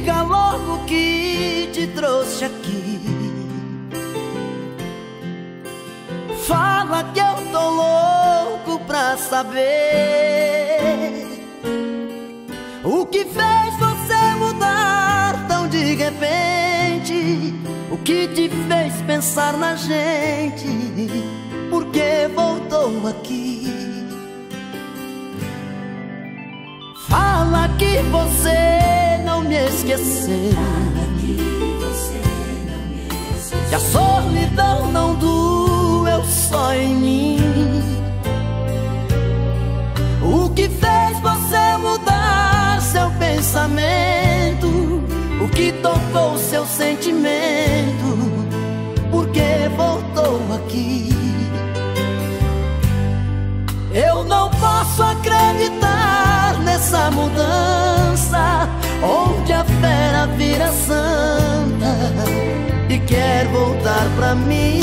diga logo o que te trouxe aqui. Fala que eu tô louco pra saber o que fez você mudar tão de repente. O que te fez pensar na gente? Por que voltou aqui? Fala que você não me esqueceu, que a solidão não doeu só em mim. O que fez você mudar seu pensamento? O que tocou seu sentimento? Por que voltou aqui? Eu não posso acreditar nessa mudança, onde a fera vira santa e quer voltar pra mim.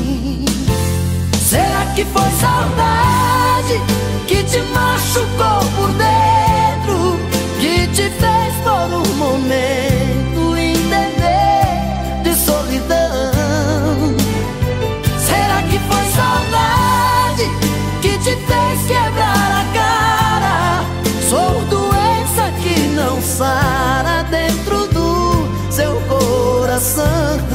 Será que foi saudade que te machucou por dentro, que te fez por um momento entender de solidão? Será que foi saudade que te fez quebrar a cara? Sou doença que não sara dentro do seu coração.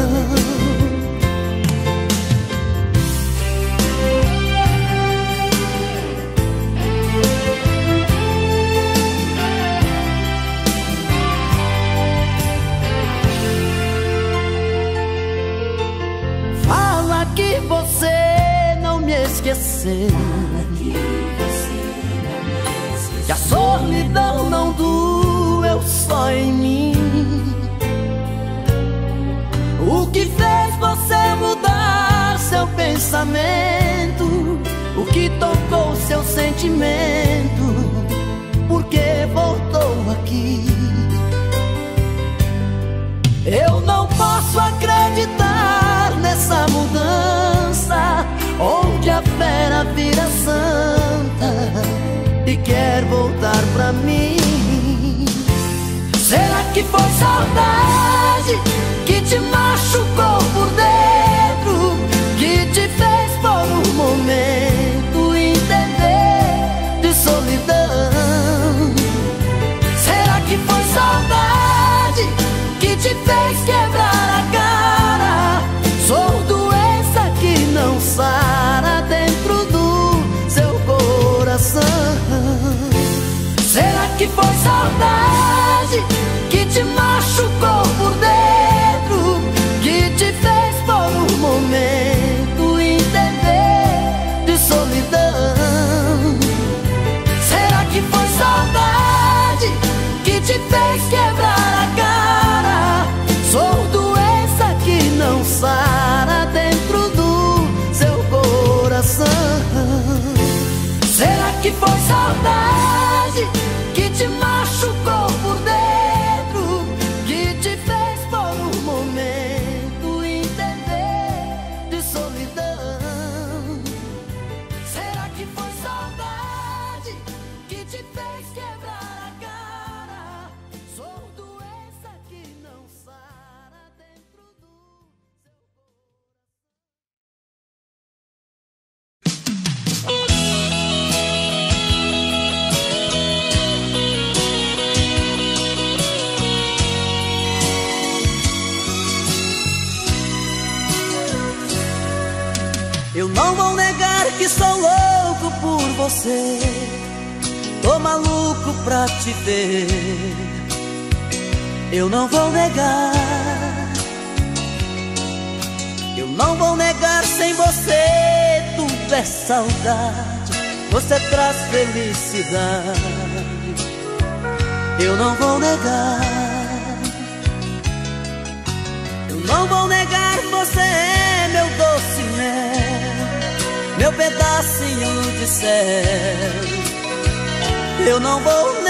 Fala que você não me esqueceu, que a solidão não doeu só em mim. O que fez você mudar seu pensamento? O que tocou seu sentimento? Por que voltou aqui? Eu não posso acreditar nessa mudança, onde a fera vira santa e quer voltar pra mim. Será que foi saudade que te machucou por dentro, que te fez por um momento entender de solidão? Será que foi saudade que te fez quebrar a cara? Sou doença que não sara dentro do seu coração. Será que foi saudade que te machucou por dentro, que te fez por um momento entender de solidão? Será que foi saudade que te fez quebrar a cara? Sou doença que não sara dentro do seu coração. Será que foi saudade que te machucou por dentro, que te fez por um momento entender de solidão? Será que foi saudade que te fez quebrar a cara? Sou doença que não sara dentro do seu Eu não vou negar que sou louco por você, tô maluco pra te ver. Eu não vou negar, eu não vou negar, sem você tudo é saudade, você traz felicidade. Eu não vou negar, eu não vou negar, você é meu doce mel, meu pedacinho de céu. Eu não vou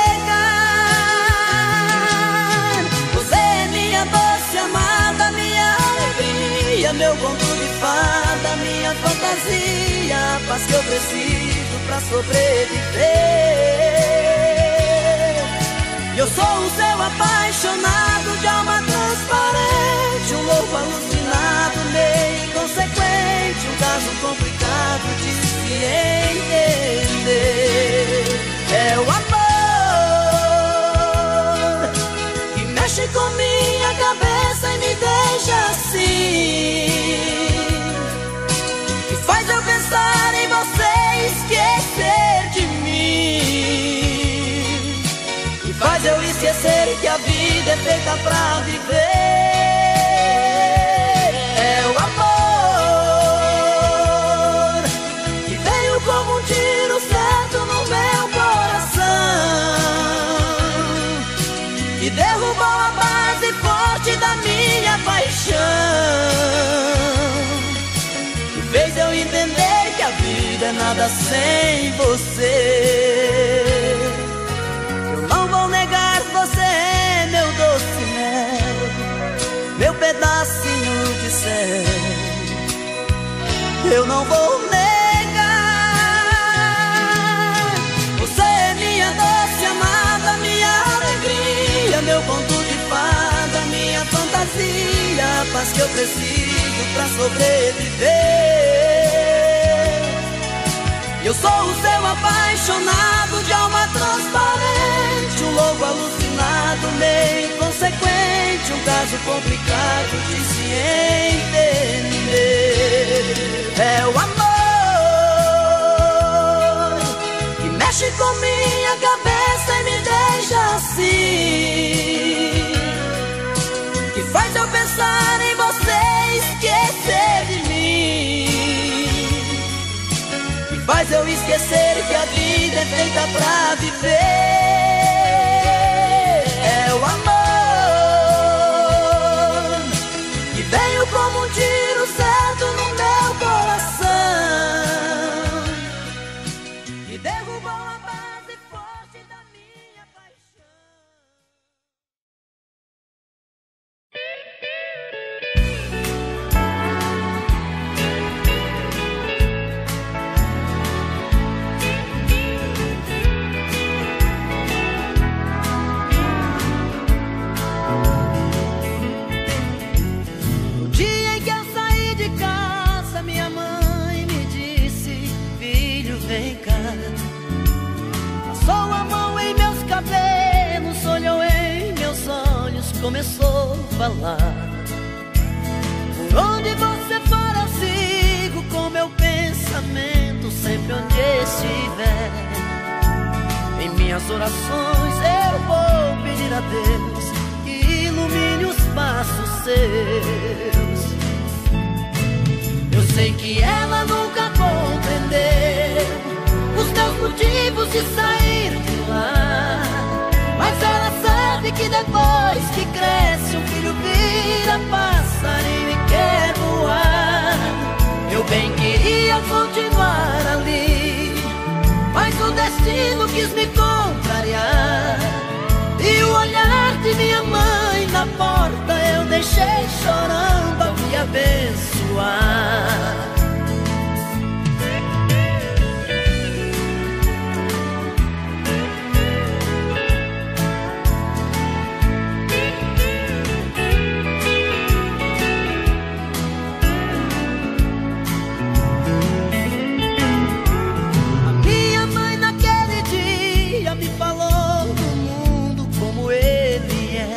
negar, você é minha doce amada, minha alegria, meu conto de fada, minha fantasia, a paz que eu preciso pra sobreviver. Eu sou o seu apaixonado, complicado de se entender. É o amor que mexe com minha cabeça e me deixa assim, que faz eu pensar em você e esquecer de mim, que faz eu esquecer que a vida é feita pra viver. É o amor que veio como um tiro certo no meu coração, que derrubou a base forte da minha paixão, que fez eu entender que a vida é nada sem você. Eu não vou negar, você é meu doce mel, meu pedacinho de céu. Eu não vou negar, você é minha doce amada, minha alegria, meu conto de fada, minha fantasia, a paz que eu preciso pra sobreviver. Eu sou o seu apaixonado de alma transparente, um louco alucinado, meio inconsequente, um caso complicado de se entender. É o amor que mexe com minha cabeça e me deixa assim, que faz eu pensar em você e esquecer de mim, que faz eu esquecer que a vida é feita pra viver. É o amor que veio como um tiro certo no meu coração, que derrubou a base forte da minha paixão. No dia em que eu saí de casa, minha mãe me disse: filho, vem cá. Passou a mão em meus cabelos, olhou em meus olhos, começou a falar: por onde você for eu sigo com meu pensamento, sempre onde estiver. Em minhas orações eu vou pedir a Deus que ilumine os passos seus. Eu sei que ela nunca compreendeu os meus motivos de sair de lá, mas ela sabe que depois que cresce um filho vira passarinho e quer voar. Eu bem queria continuar ali, mas o destino quis me contrariar, e o olhar de minha mãe na porta eu deixei chorando a me abençoar. A minha mãe naquele dia me falou do mundo como ele é.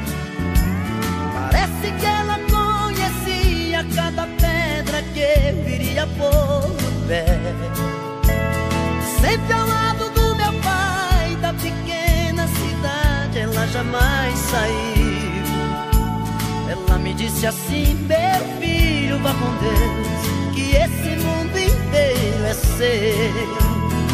Parece que ela conhecia cada pedra que eu iria pôr no pé. Sempre ao lado do meu pai, da pequena cidade, ela jamais saiu. Ela me disse assim: meu filho, vá com Deus, que esse mundo inteiro é seu.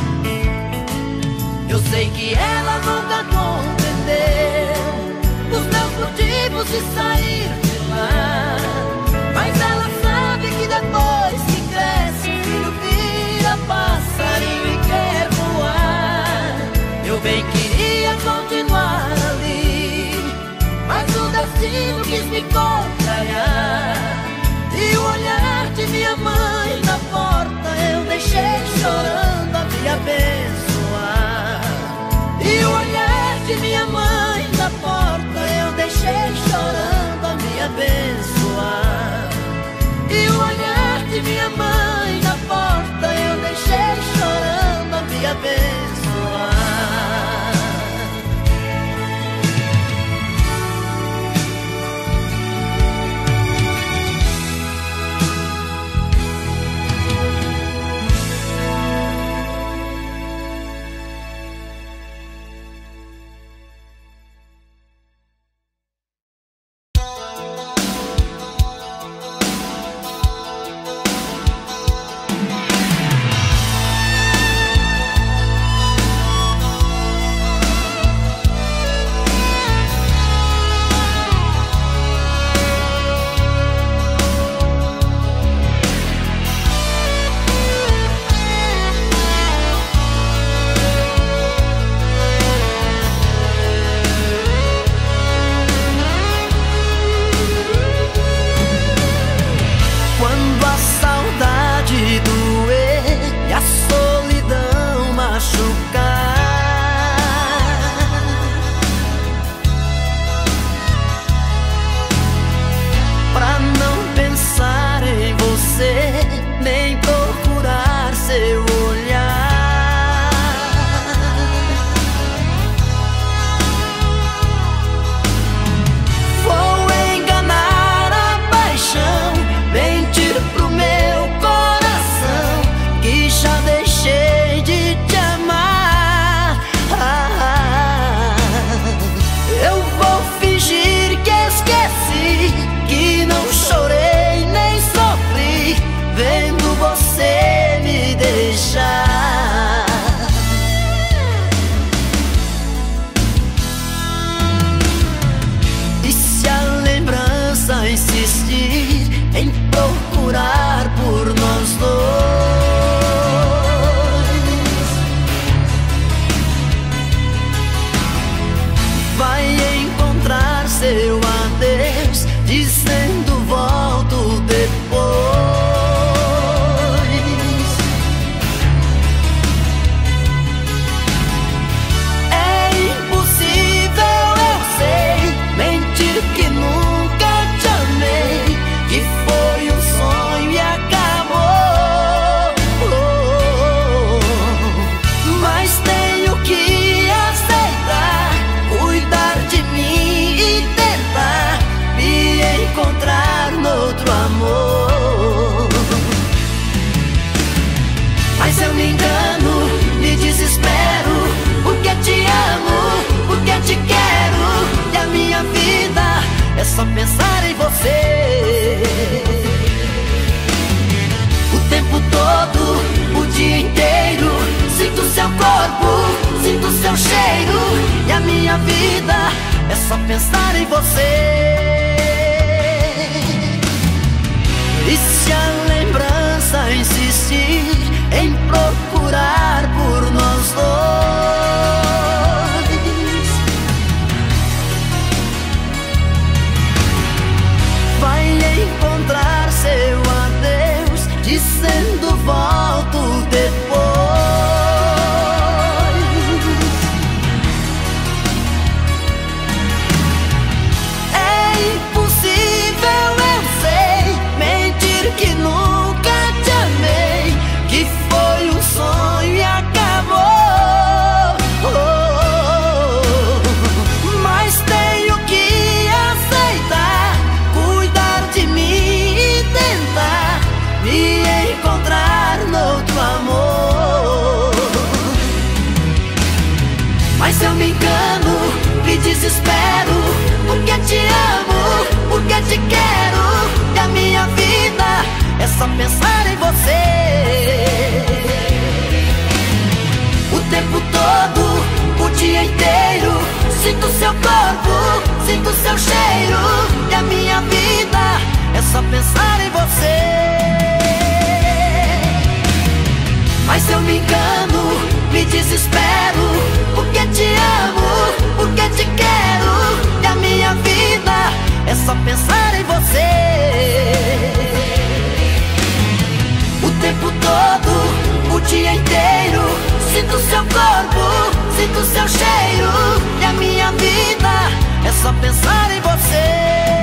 Eu sei que ela nunca compreendeu os meus motivos de sair de lá, mas ela sabe que depois que cresce um filho vira passarinho e quer voar. Eu bem queria continuar ali, mas o destino quis me contrariar, e o olhar de minha mãe na porta eu deixei chorando a me abençoar. E o olhar de minha mãe na porta eu deixei chorando a me abençoar. E o olhar de minha mãe na porta só pensar em você. O tempo todo, o dia inteiro, sinto seu corpo, sinto seu cheiro, e a minha vida é só pensar em você. E se a lembrança insistir em procurar por nós dois, vai encontrar seu adeus dizendo volto depois. É impossível, eu sei, mentir que nunca te amei, que foi um sonho e acabou. Mas tenho que aceitar, cuidar de mim e tentar me encontrar noutro amor. Mas eu me engano, me desespero, porque te amo, porque te quero, e a minha vida é só pensar em você. O tempo todo, o dia inteiro, sinto seu corpo, sinto seu cheiro, e a minha vida é só pensar em você. Mas eu me engano, me desespero, porque te amo, porque te quero, e a minha vida é só pensar em você. O tempo todo, o dia inteiro, sinto seu corpo, sinto seu cheiro, e a minha vida é só pensar em você.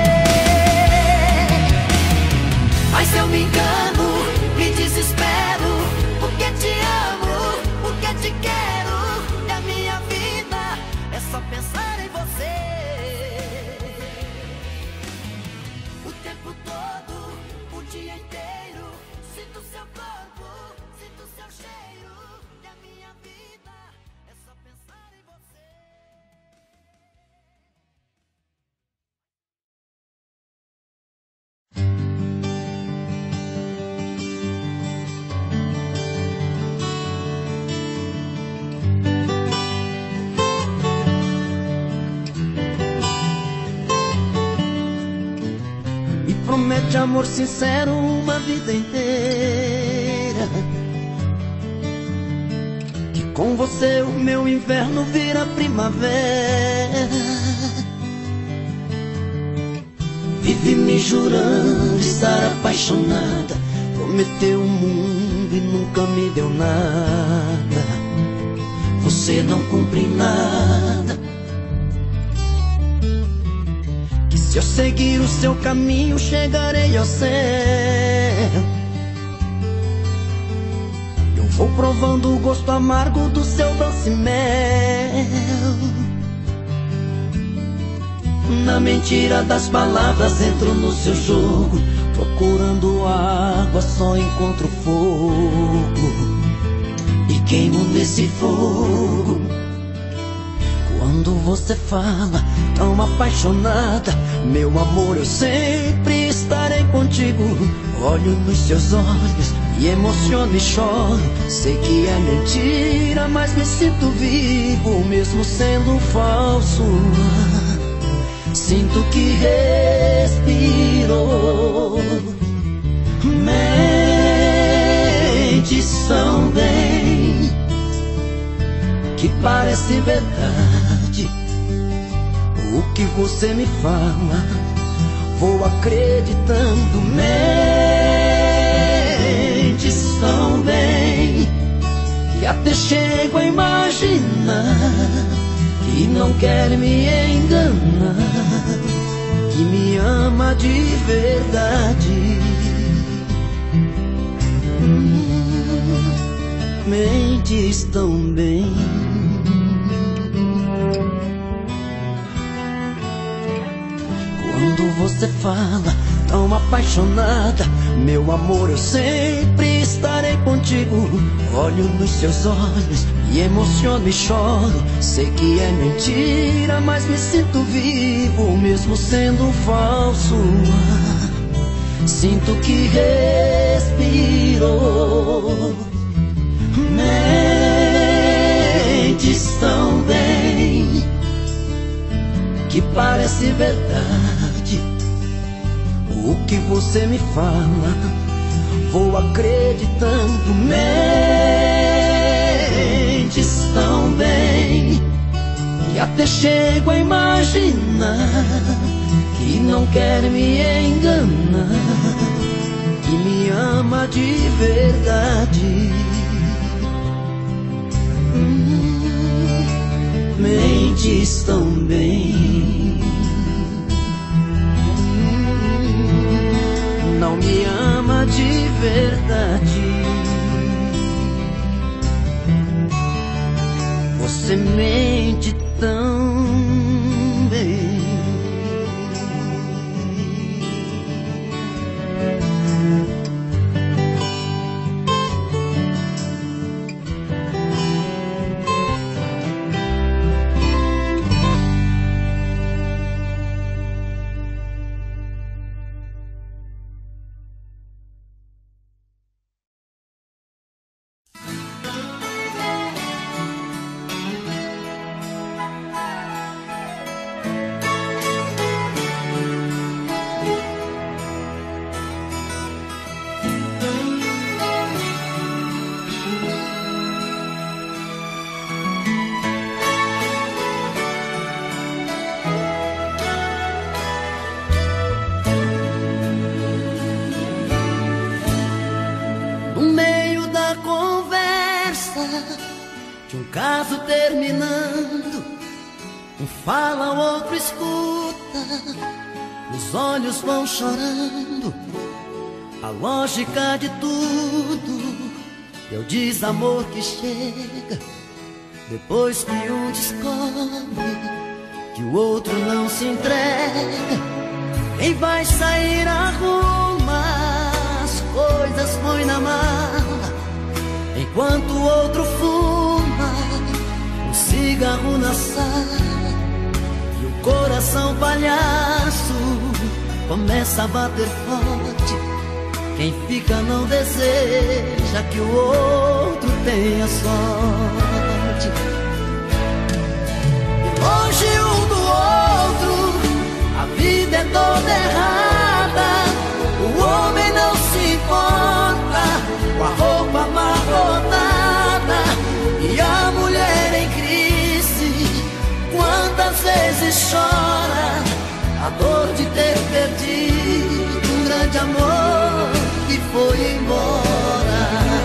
Mas eu me engano, me desespero, porque te amo, porque te quero, e a minha vida é só pensar em você. O tempo todo, o dia inteiro, sinto seu corpo, sinto seu cheiro, e a minha vida é só pensar em você. Me promete amor sincero uma vida inteira, que com você o meu inverno vira primavera. Vive me jurando estar apaixonada, prometeu o mundo e nunca me deu nada. Você não cumpre nada. Que se eu seguir o seu caminho chegarei ao céu. Eu vou provando o gosto amargo do seu doce mel. Na mentira das palavras entro no seu jogo, procurando água só encontro fogo, e queimo nesse fogo. Quando você fala tão apaixonada, meu amor, eu sempre estarei contigo. Olho nos seus olhos e emociono e choro. Sei que é mentira, mas me sinto vivo, mesmo sendo falso. Sinto que respirou. Mentes tão bem, que parece verdade. O que você me fala, vou acreditando. Mentes tão bem, que até chego a imaginar que não quer me enganar, que me ama de verdade. Mentes tão bem. Quando você fala tão apaixonado, apaixonada. Meu amor, eu sempre estarei contigo. Olho nos seus olhos, me emociono e choro. Sei que é mentira, mas me sinto vivo, mesmo sendo falso. Sinto que respiro. Mentes tão bem que parece verdade. O que você me fala, vou acreditando. Mentes tão bem que até chego a imaginar que não quer me enganar, que me ama de verdade. Mentes tão bem, não me ama de verdade. Você mente tão bem. De um caso terminando, um fala, o outro escuta, os olhos vão chorando. A lógica de tudo é o desamor que chega depois que um descobre que o outro não se entrega. Quem vai sair arruma as coisas, põe na mala, enquanto o outro fuma um cigarro na sala. E o coração palhaço começa a bater forte. Quem fica não deseja que o outro tenha sorte. E longe um do outro, a vida é toda errada. O homem não se importa com a roupa amarrotada e a mulher em crise. Quantas vezes chora a dor de ter perdido um grande amor que foi embora.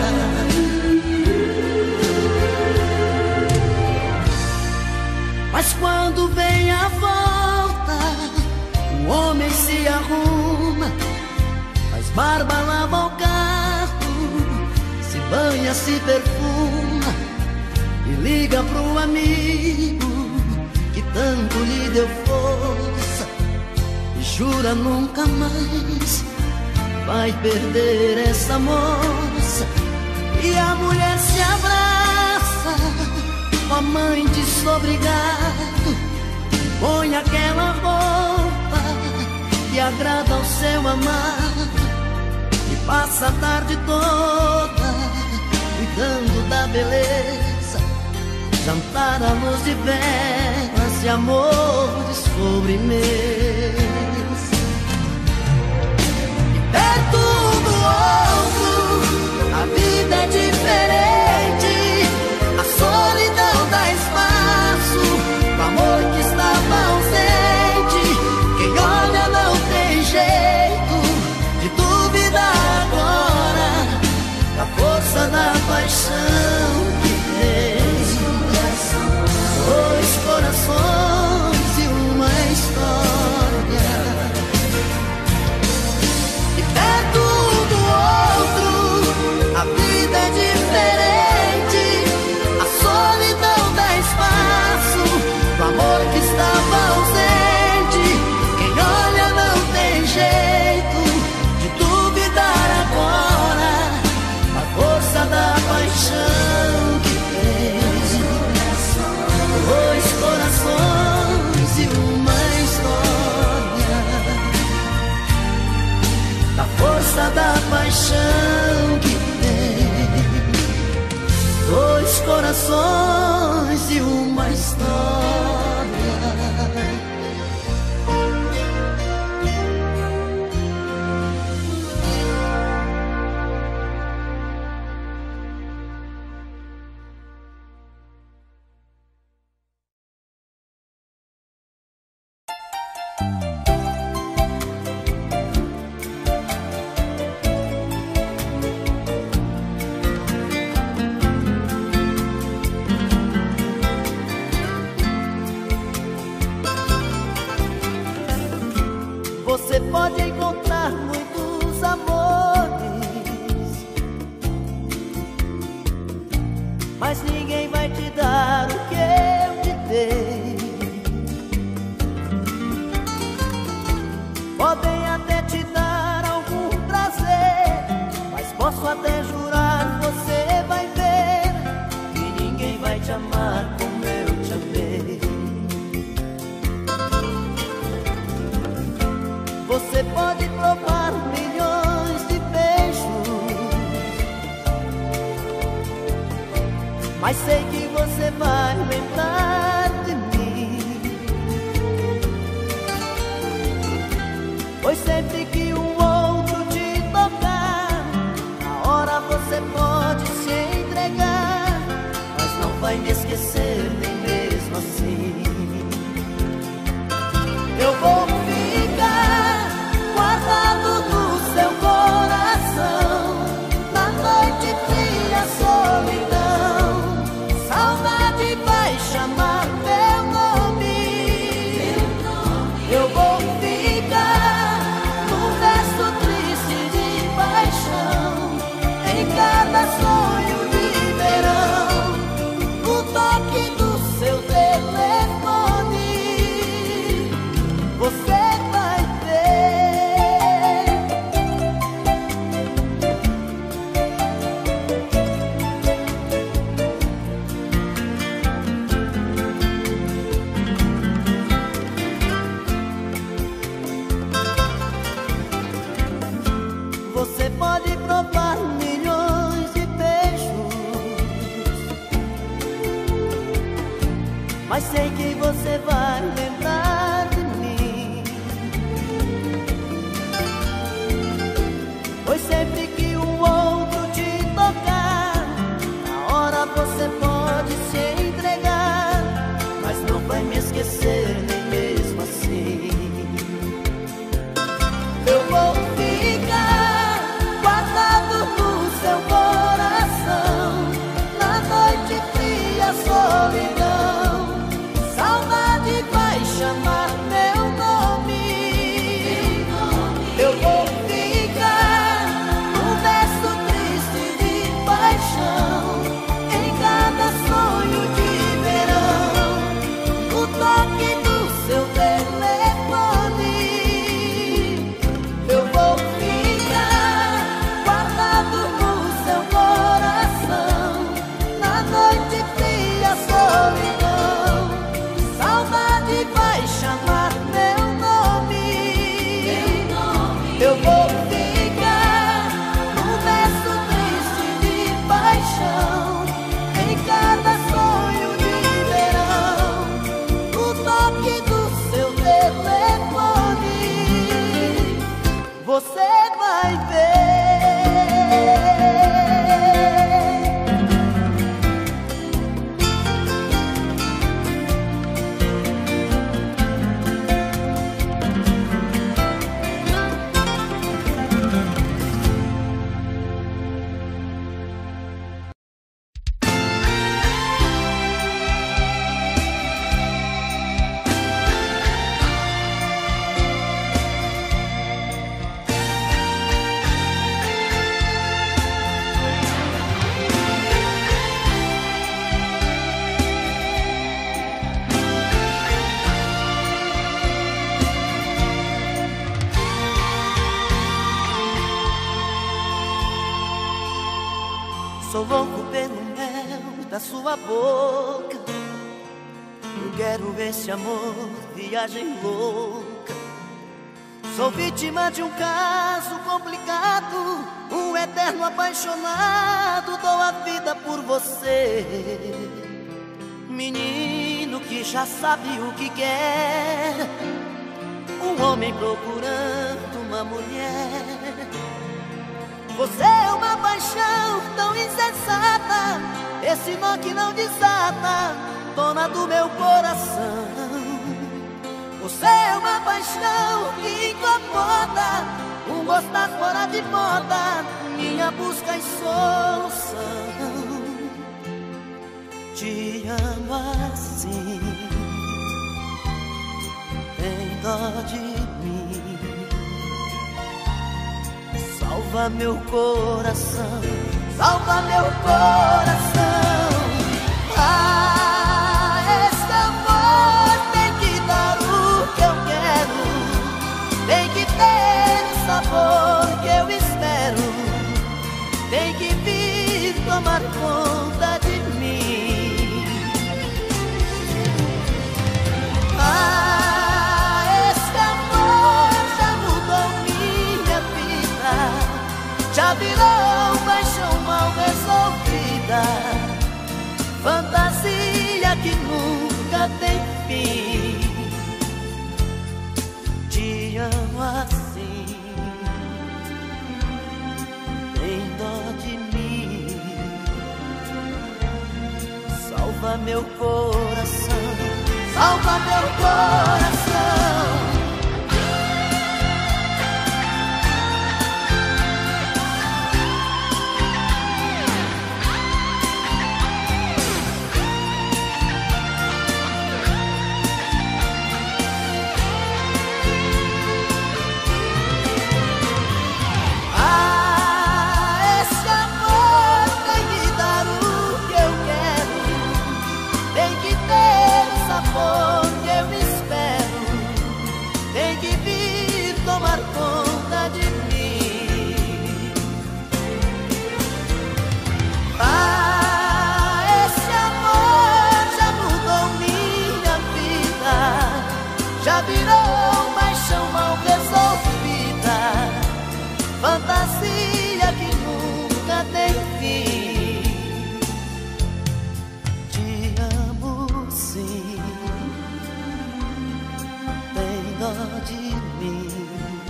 Mas quando vem a volta, o homem se arruma, faz barba, lava o carro, se banha, se perfuma e liga pro amigo que tanto lhe deu força e jura nunca mais vai perder essa moça. E a mulher se abraça com a mãe desobrigado, põe aquela roupa que agrada ao seu amado e passa a tarde toda cuidando da beleza, jantar à luz de velas e amor de sobremesa. E perto um do outro a vida é diferente, a solidão dá espaço pro amor que estava ausente. Quem olha não tem jeito de duvidar agora da força da paixão que tem. Dois corações e uma história, e perto um do outro a vida é diferente. corações e uma história. Você pode encontrar muitos amores, mas ninguém vai te dar o que eu te dei. Podem até te dar algum prazer, mas posso até jurar, você vai ver que ninguém vai te amar como eu te amei. Você pode provar milhões de beijos, mas sei que você vai lembrar de mim, pois sempre que um outro te tocar, na hora você pode se entregar, mas não vai me esquecer nem mesmo assim. Eu vou ficar guardado no seu coração, na noite fria, solidão. Saudade vai chamar meu nome. Eu vou ficar num verso triste de paixão, em cada sonho de verão, no toque do seu telefone. Você vai ver. Você pode provar milhões de beijos, mas sei que você vai lembrar de mim, pois sempre que um outro te tocar, na hora você pode se entregar, mas não vai me esquecer nem mesmo assim. Eu vou ficar guardado no seu coração, na noite fria, solidão. Saudade vai chamar meu nome. Eu vou ficar num verso triste de paixão, em cada sonho de verão, no toque do seu telefone. Eu vou ficar guardado no seu coração, na noite fria, solidão. Saudade vai chamar meu nome. Eu vou ficar num verso triste de paixão, em cada sonho de verão, no toque do seu telefone. Você vai ver. Sou louco pelo mel da sua boca. Eu quero esse amor, viagem louca. Sou vítima de um caso complicado, um eterno apaixonado, dou a vida por você. Menino que já sabe o que quer, um homem procurando uma mulher. Você é uma paixão tão insensata, esse nó que não desata, dona do meu coração. Você é uma paixão que incomoda, um gostar fora de moda, minha busca e solução. Te amo assim, tem dó de mim, salva meu coração, salva meu coração. Ah, esse amor tem que dar o que eu quero, tem que ter o sabor que eu espero, tem que vir tomar conta de mim. Ah, esse amor já mudou minha vida, já virou paixão mal resolvida, fantasia que nunca tem fim. Te amo assim, tem dó de mim, salva meu coração, salva meu coração. Fantasia que nunca tem fim. Te amo sim, tem dó de mim,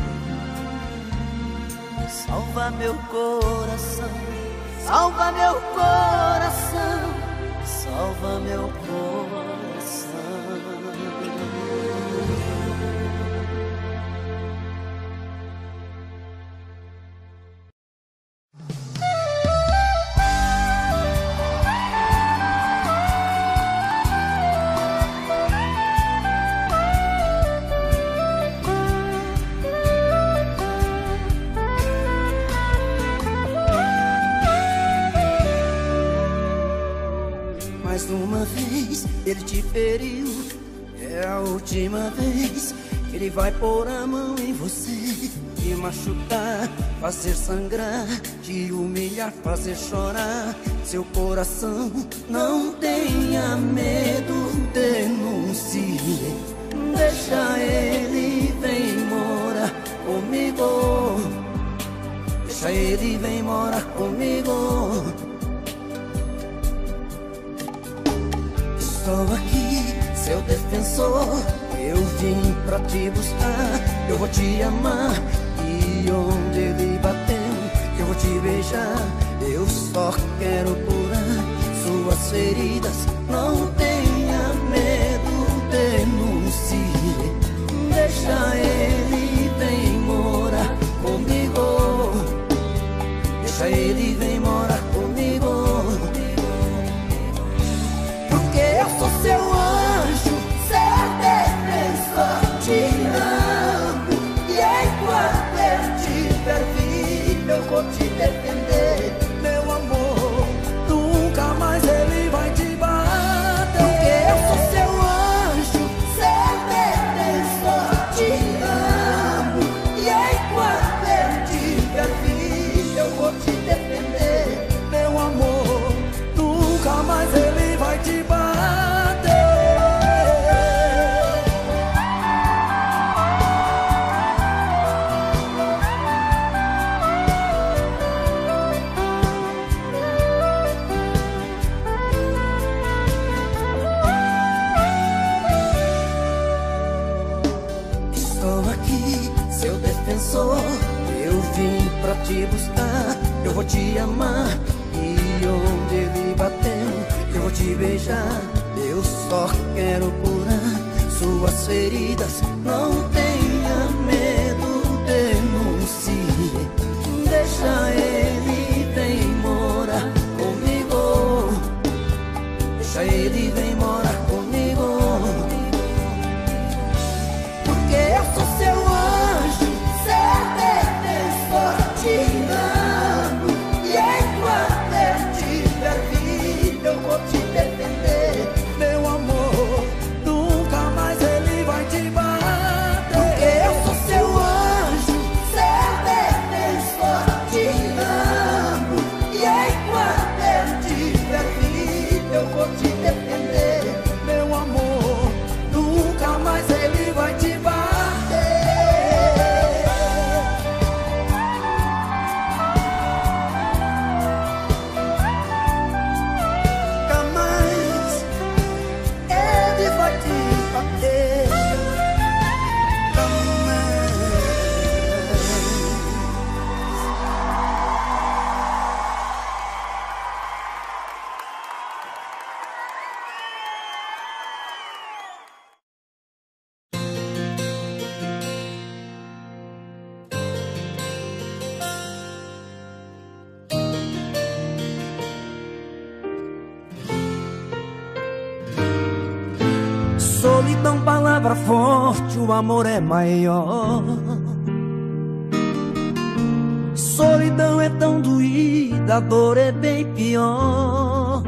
salva meu coração, salva meu coração, salva meu coração. Mais uma vez ele te feriu, é a última vez que ele vai pôr a mão em você, te machucar, fazer sangrar, te humilhar, fazer chorar seu coração. Não tenha medo, denuncie, deixa ele, vem morar comigo, deixa ele, vem morar comigo. Estou aqui, seu defensor, eu vim pra te buscar, eu vou te amar, e onde ele bateu, eu vou te beijar, eu só quero curar suas feridas. Não tenha medo, denuncie, deixa ele, vem morar comigo, deixa ele, vem morar comigo. Eu sou seu anjo, seu defensor, te amo, e enquanto eu tiver vivo eu vou te defender, meu amor. Nunca mais ele vai te bater. pra te buscar, eu vou te amar. E onde ele bateu, eu vou te beijar. Eu só quero curar suas feridas. Não tenha medo, denuncie. Deixa ele vem morar comigo. Deixa ele vem morar comigo. Porque eu sou seu anjo, seu defensor, te amo. E enquanto eu tiver vida, eu vou te defender. Meu amor, nunca mais ele vai te bater. Porque eu sou seu anjo, seu defensor, te amo. E enquanto eu tiver vida, eu vou te defender. Meu amor, nunca mais ele vai te bater. Nunca mais ele vai te bater. Nunca mais. Solidão, palavra forte, o amor é maior. Solidão é tão doída, a dor é bem pior.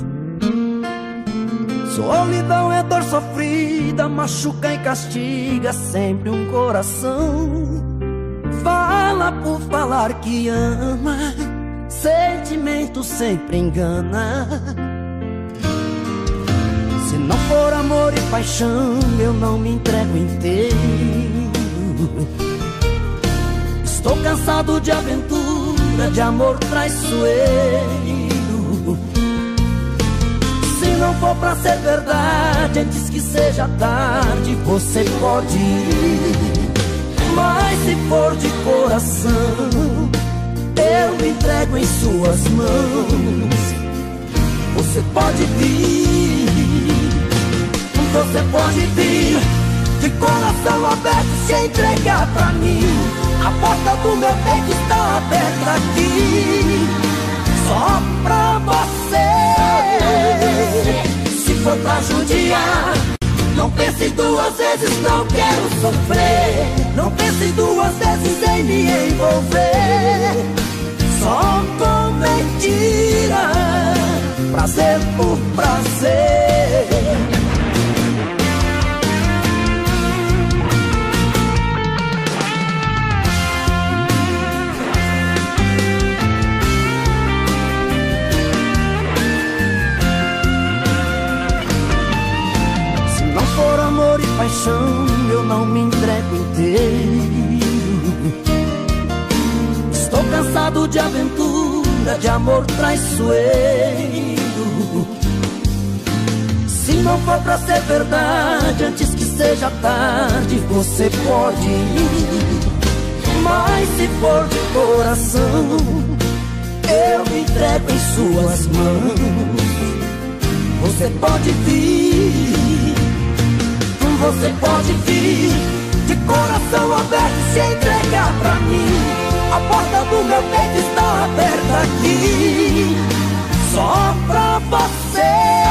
Solidão é dor sofrida, machuca e castiga sempre um coração. Fala por falar que ama, sentimento sempre engana. Se não for amor e paixão, eu não me entrego inteiro. Estou cansado de aventura, de amor traiçoeiro. Se não for pra ser verdade, antes que seja tarde, você pode ir. Mas se for de coração, eu me entrego em suas mãos. Você pode vir, você pode vir, de coração aberto se entregar pra mim. A porta do meu peito está aberta aqui, só pra você. Se for pra judiar, não pense duas vezes, não quero sofrer. Não pense duas vezes em me envolver, só com mentira, prazer por prazer. Se não for amor e paixão, eu não me entrego inteiro. Estou cansado de aventura, de amor traiçoeiro. Se não for pra ser verdade, antes que seja tarde, você pode ir. Mas se for de coração, eu me entrego em suas mãos. Você pode vir, você pode vir, de coração aberto se entregar pra mim. A porta do meu peito está aberta aqui, só pra você.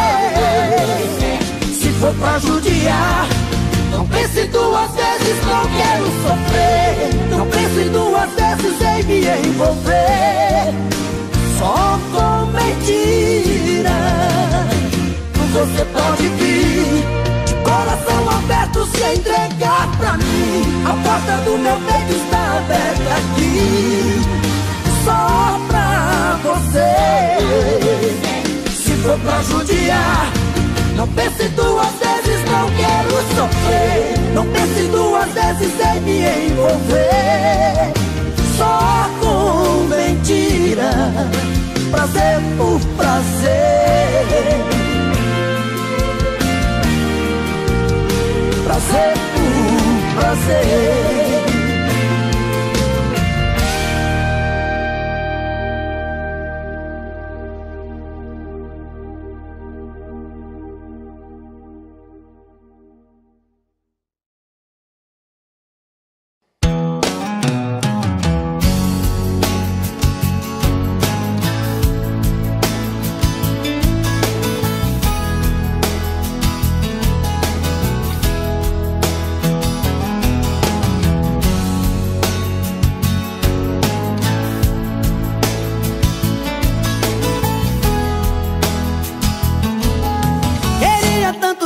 Se for pra judiar, não pense duas vezes, não quero sofrer. Não pense duas vezes em me envolver, só com mentira. Você pode vir, de coração aberto se entregar pra mim. A porta do meu peito está aberta aqui, só pra você. Se for pra judiar, não pense duas vezes, não quero sofrer. Não pense duas vezes em me envolver, só com mentira, prazer por prazer. Prazer por prazer.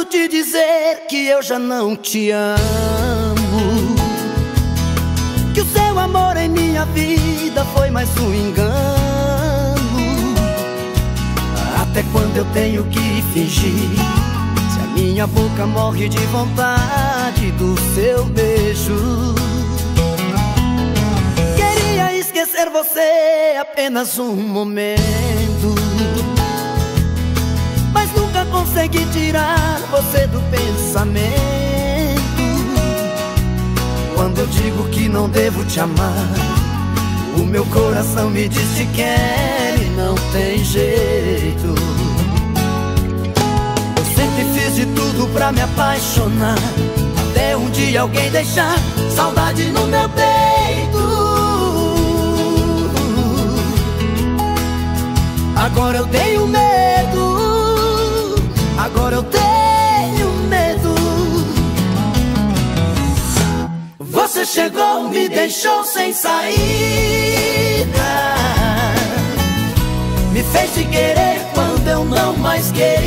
te dizer que eu já não te amo, que o seu amor em minha vida foi mais um engano. Até quando eu tenho que fingir, se a minha boca morre de vontade do seu beijo? Queria esquecer você apenas um momento, mas nunca consegui tirar você do pensamento. Quando eu digo que não devo te amar, o meu coração me diz que quer e não tem jeito. Eu sempre fiz de tudo pra me apaixonar, até um dia alguém deixar saudade no meu peito. Agora eu tenho medo, agora eu tenho medo. Você chegou, me deixou sem saída, me fez te querer quando eu não mais queria.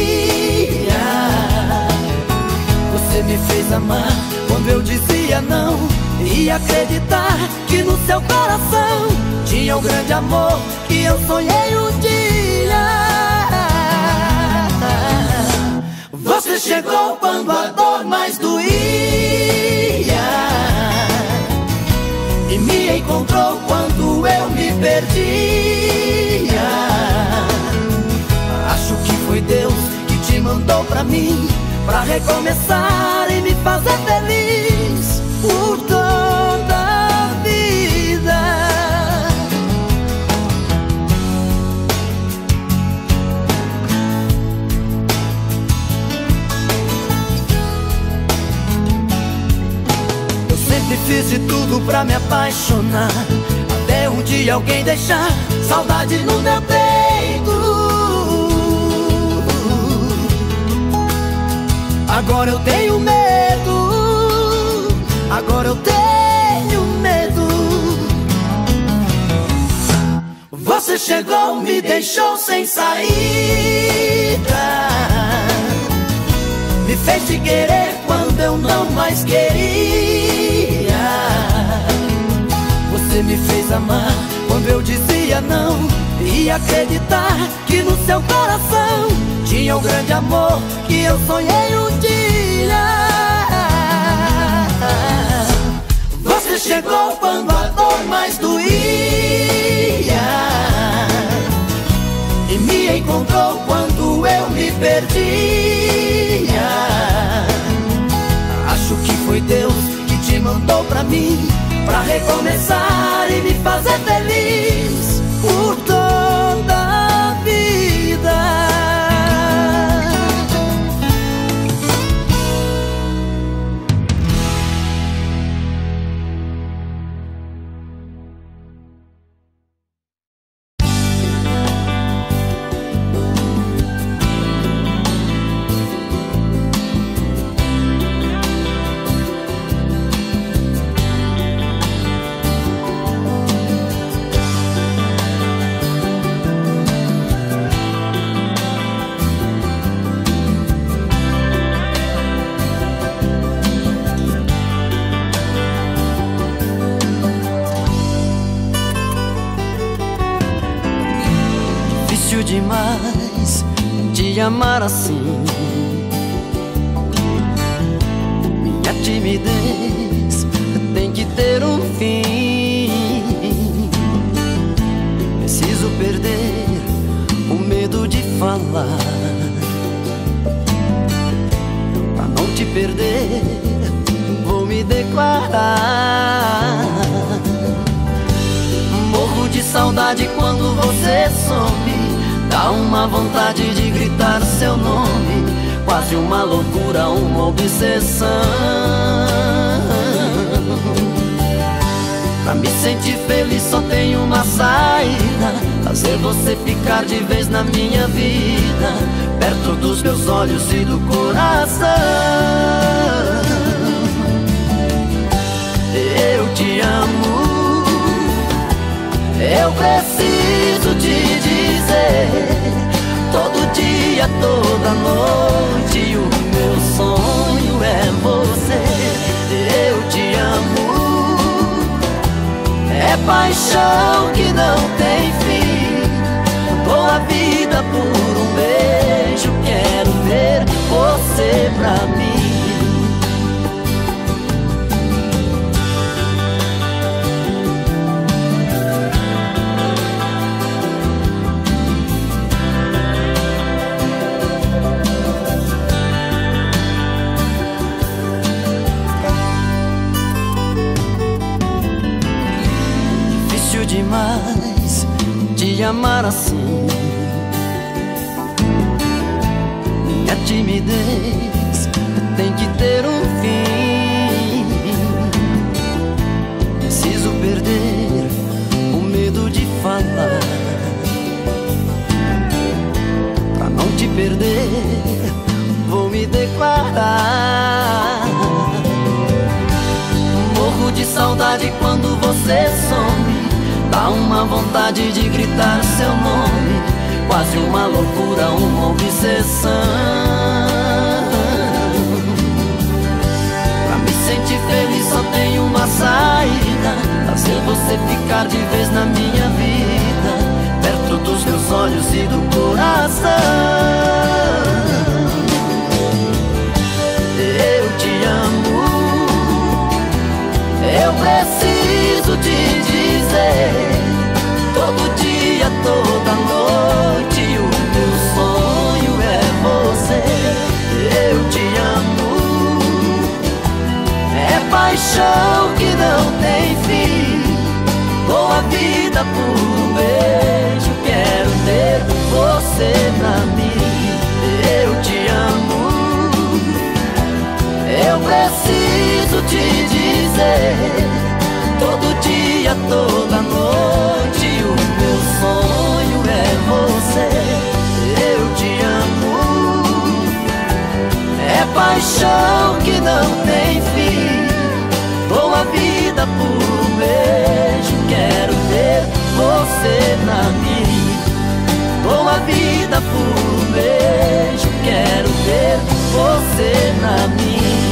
Você me fez amar quando eu dizia não, e acreditar que no seu coração tinha um grande amor que eu sonhei um dia. Você chegou quando a dor mais doía e me encontrou quando eu me perdia. Acho que foi Deus que te mandou pra mim, pra recomeçar e me fazer feliz por toda a vida. Eu sempre fiz de tudo pra me apaixonar, até um dia alguém deixar saudade no meu peito. Agora eu tenho medo, agora eu tenho medo. Você chegou, me deixou sem saída, me fez te querer quando eu não mais queria. Você me fez amar quando eu dizia não, e acreditar que no seu coração tinha um grande amor que eu sonhei um dia. Você chegou quando a dor mais doía e me encontrou quando eu me perdia. Acho que foi Deus que te mandou pra mim, pra recomeçar e me fazer feliz por toda a vida. Demais te amar assim, minha timidez tem que ter um fim. Preciso perder o medo de falar, pra não te perder vou me declarar. Morro de saudade quando você some, dá uma vontade de gritar seu nome, quase uma loucura, uma obsessão. Pra me sentir feliz só tem uma saída, fazer você ficar de vez na minha vida, perto dos meus olhos e do coração. Eu te amo, eu preciso te dizer, todo dia, toda noite, o sonho é você. Eu te amo, é paixão que não tem fim. Dou a vida por um beijo, quero ter você pra mim. Demais te amar assim. Minha timidez tem que ter um fim. Preciso perder o medo de falar, pra não te perder vou me declarar. Morro de saudade quando você some. Dá uma vontade de gritar seu nome, quase uma loucura, uma obsessão. Pra me sentir feliz só tem uma saída: fazer você ficar de vez na minha vida, perto dos meus olhos e do coração. Eu te amo, eu preciso te dizer, todo dia, toda noite, o meu sonho é você. Eu te amo, é paixão que não tem fim. Dou a vida por um beijo, quero ter você pra mim. Eu te amo, eu preciso te dizer, todo dia, toda noite, o meu sonho é você. Eu te amo, é paixão que não tem fim. Dou a vida por um beijo, quero ter você pra mim. Dou a vida por um beijo, quero ter você pra mim.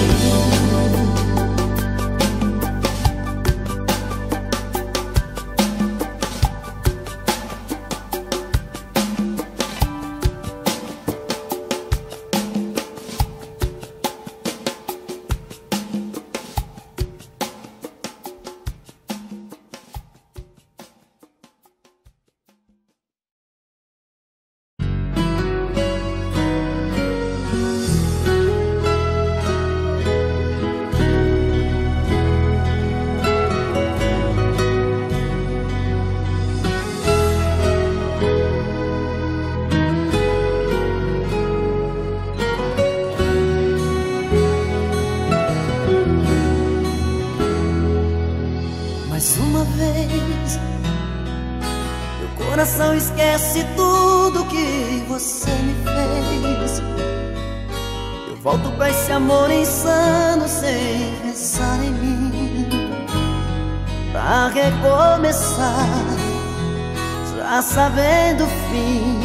Coração esquece tudo que você me fez. Eu volto pra esse amor insano sem pensar em mim, pra recomeçar, já sabendo o fim.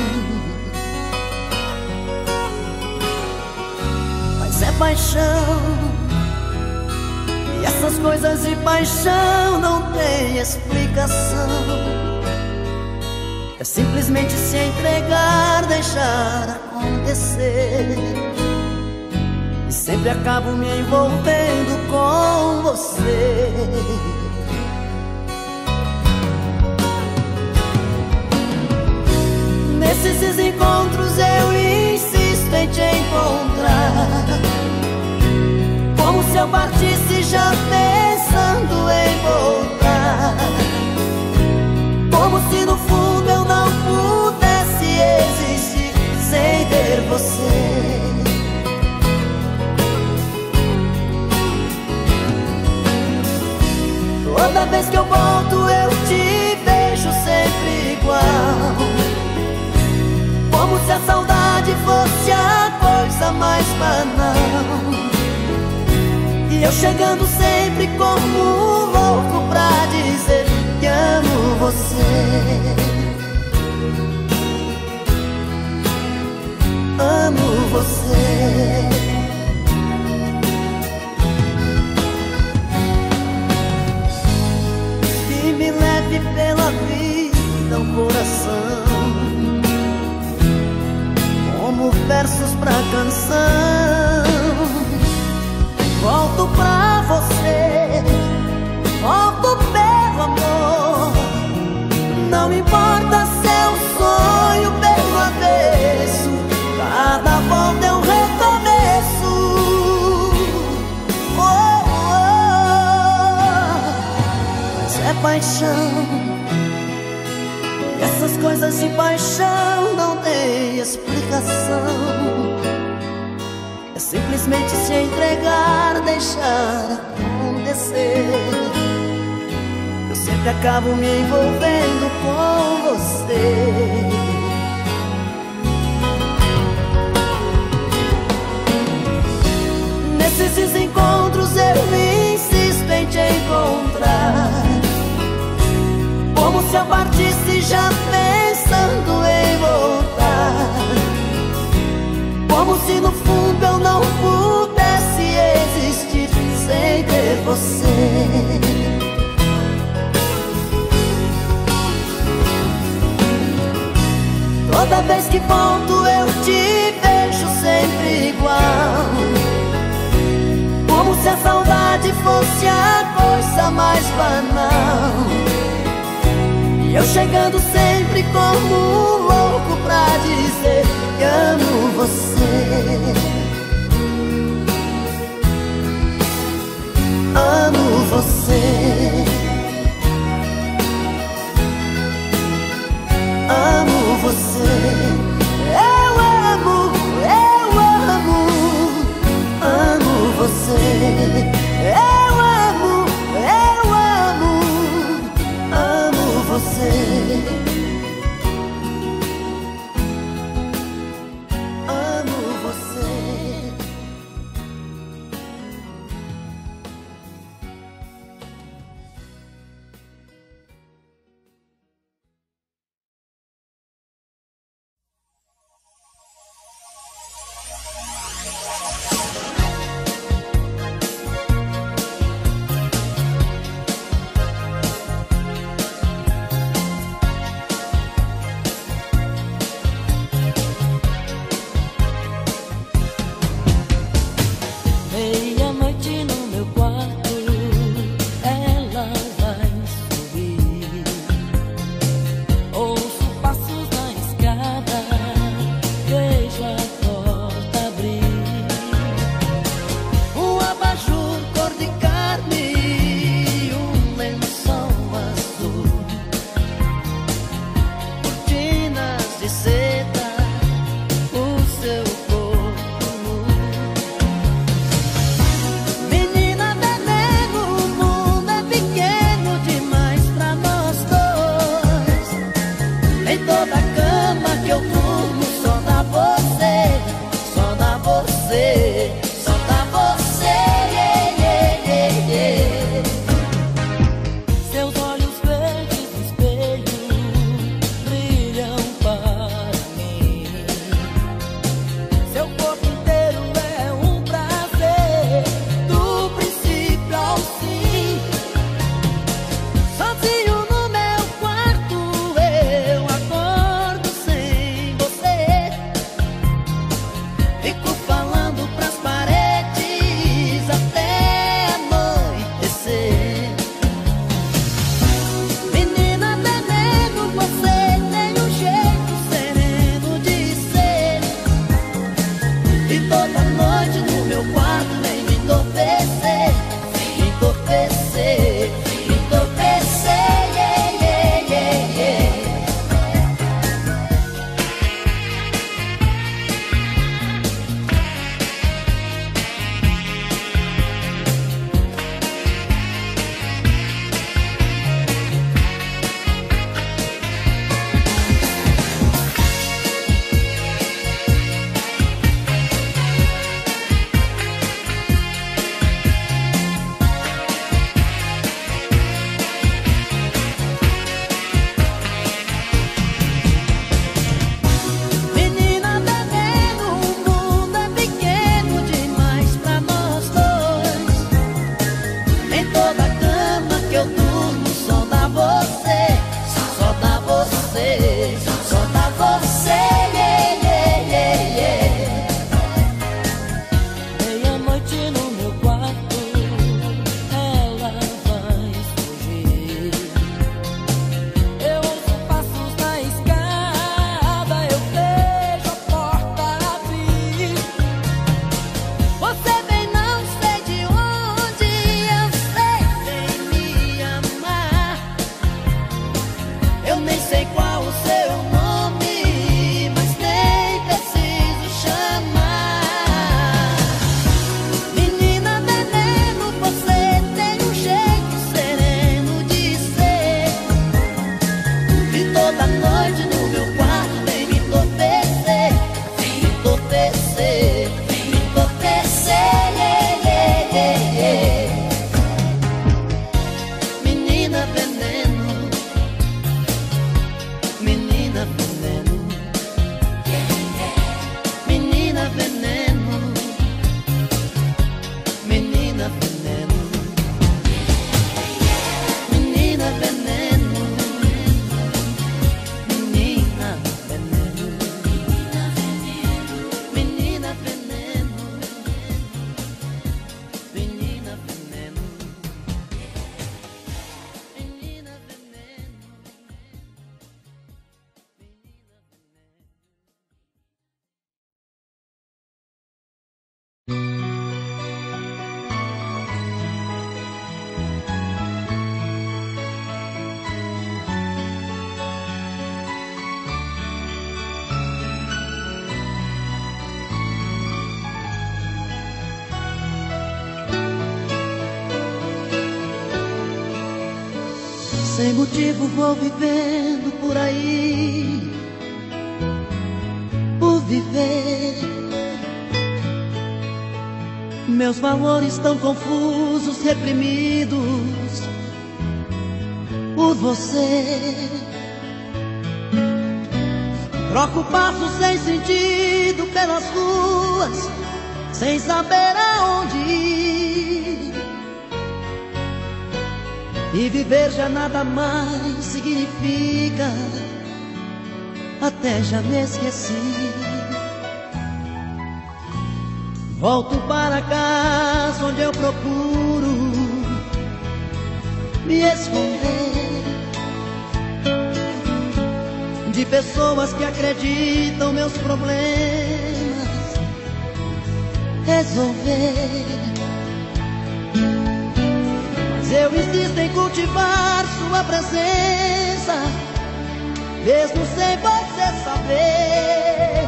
Mas é paixão, e essas coisas de paixão não tem explicação. É simplesmente se entregar, deixar acontecer, e sempre acabo me envolvendo com você. Nesses encontros eu insisto em te encontrar, como se eu partisse já pensando em voltar, como se no fundo eu não pudesse existir sem ter você. Toda vez que eu volto eu te vejo sempre igual, como se a saudade fosse a coisa mais banal, e eu chegando sempre como um louco pra dizer que amo você. Amo você. canção. Volto pra você, volto pelo amor. Não importa se é um sonho pelo avesso, cada volta é um recomeço. Oh, oh, mas é paixão, e essas coisas de paixão não tem explicação. É simplesmente se entregar, deixar acontecer. Eu sempre acabo me envolvendo com você. Nesses desencontros eu insisto em te encontrar, como se eu partisse já pensando em voltar, como se no fundo eu não pudesse existir sem ter você. Toda vez que volto eu te vejo sempre igual, como se a saudade fosse a coisa mais banal. E eu chegando sempre como um louco pra dizer que amo você. Amo você. Amo você. Eu amo, amo você. Eu amo você. Amo você. Fico falando pra Sem motivo vou vivendo por aí, por viver. Meus valores tão confusos, reprimidos por você. Troco passos sem sentido pelas ruas, sem saber aonde ir. E viver já nada mais significa, até já me esqueci. Volto para casa onde eu procuro me esconder de pessoas que acreditam meus problemas resolver. Mas eu insisto em cultivar sua presença, mesmo sem você saber.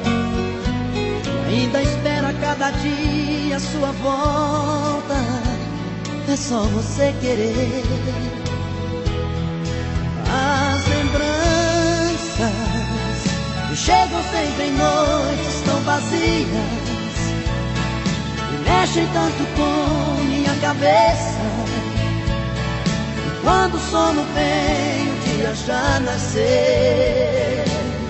Ainda espera cada dia a sua volta, é só você querer. As lembranças que chegam sempre em noites tão vazias e mexem tanto com minha cabeça. E quando o sono vem, o dia já nascer.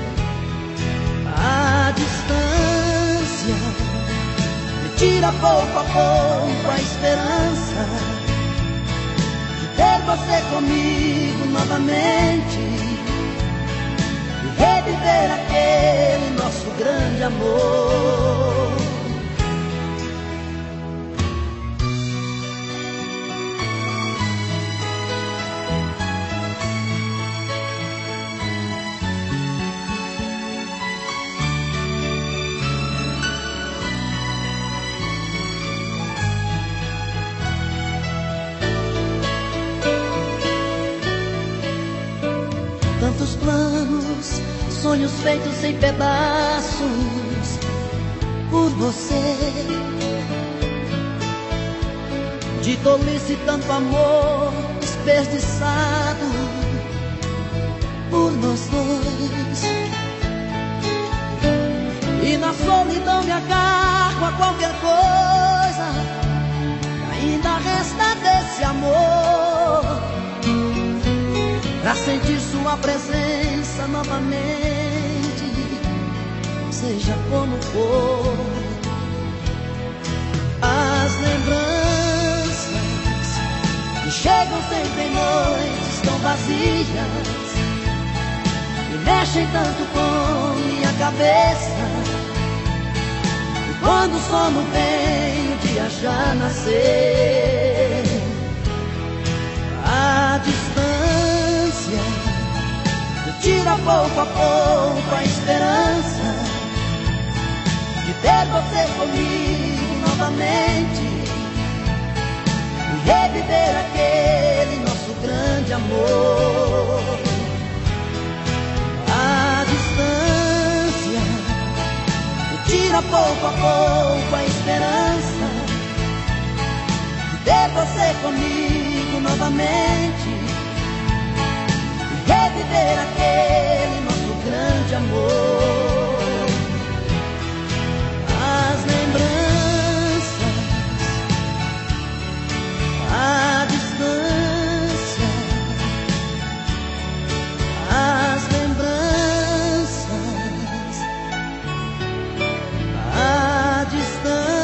A distância me tira pouco a pouco a esperança de ter você comigo novamente e reviver aquele nosso grande amor. Tantos planos, sonhos feitos em pedaços por você. De tolice tanto amor desperdiçado por nós dois. E na solidão me agarro a qualquer coisa que ainda resta desse amor, pra sentir sua presença novamente, seja como for. As lembranças que chegam sempre em noites tão vazias e mexem tanto com minha cabeça. E quando o sono vem, o dia já nascer. A distância me tira pouco a pouco a esperança de ter você comigo novamente e reviver aquele nosso grande amor. A distância me tira pouco a pouco a esperança de ter você comigo novamente e reviver aquele nosso grande amor. As lembranças, a distância, as lembranças, a distância.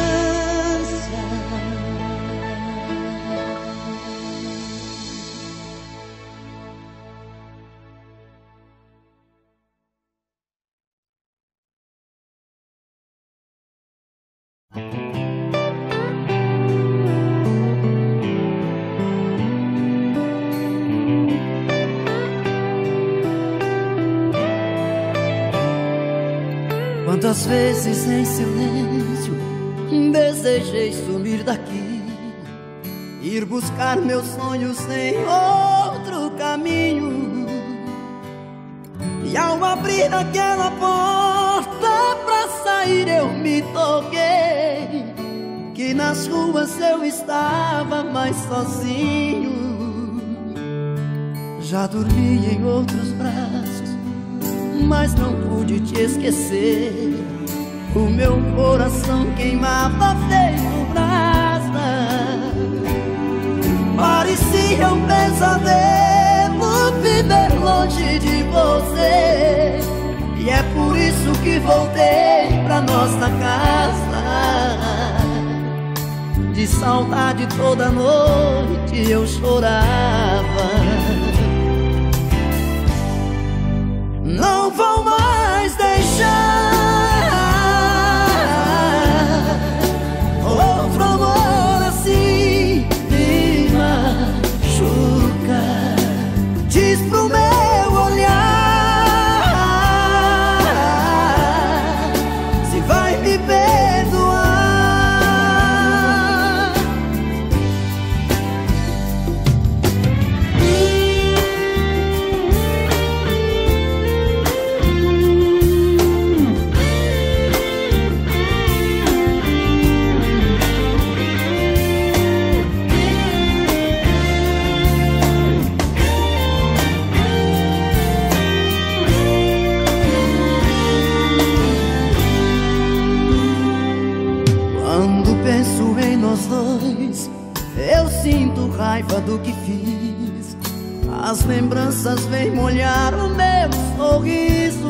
Quantas vezes em silêncio desejei sumir daqui, ir buscar meus sonhos em outro caminho. E ao abrir aquela porta pra sair eu me toquei que nas ruas eu estava mais sozinho. Já dormi em outros braços, mas não pude te esquecer. O meu coração queimava feito brasa. Parecia um pesadelo viver longe de você, e é por isso que voltei pra nossa casa. De saudade toda noite eu chorava. Não vou mais deixar outro amor assim me machuca. Diz pro meu olhar se vai me perdoar. Eu sinto raiva do que fiz. As lembranças vêm molhar o meu sorriso.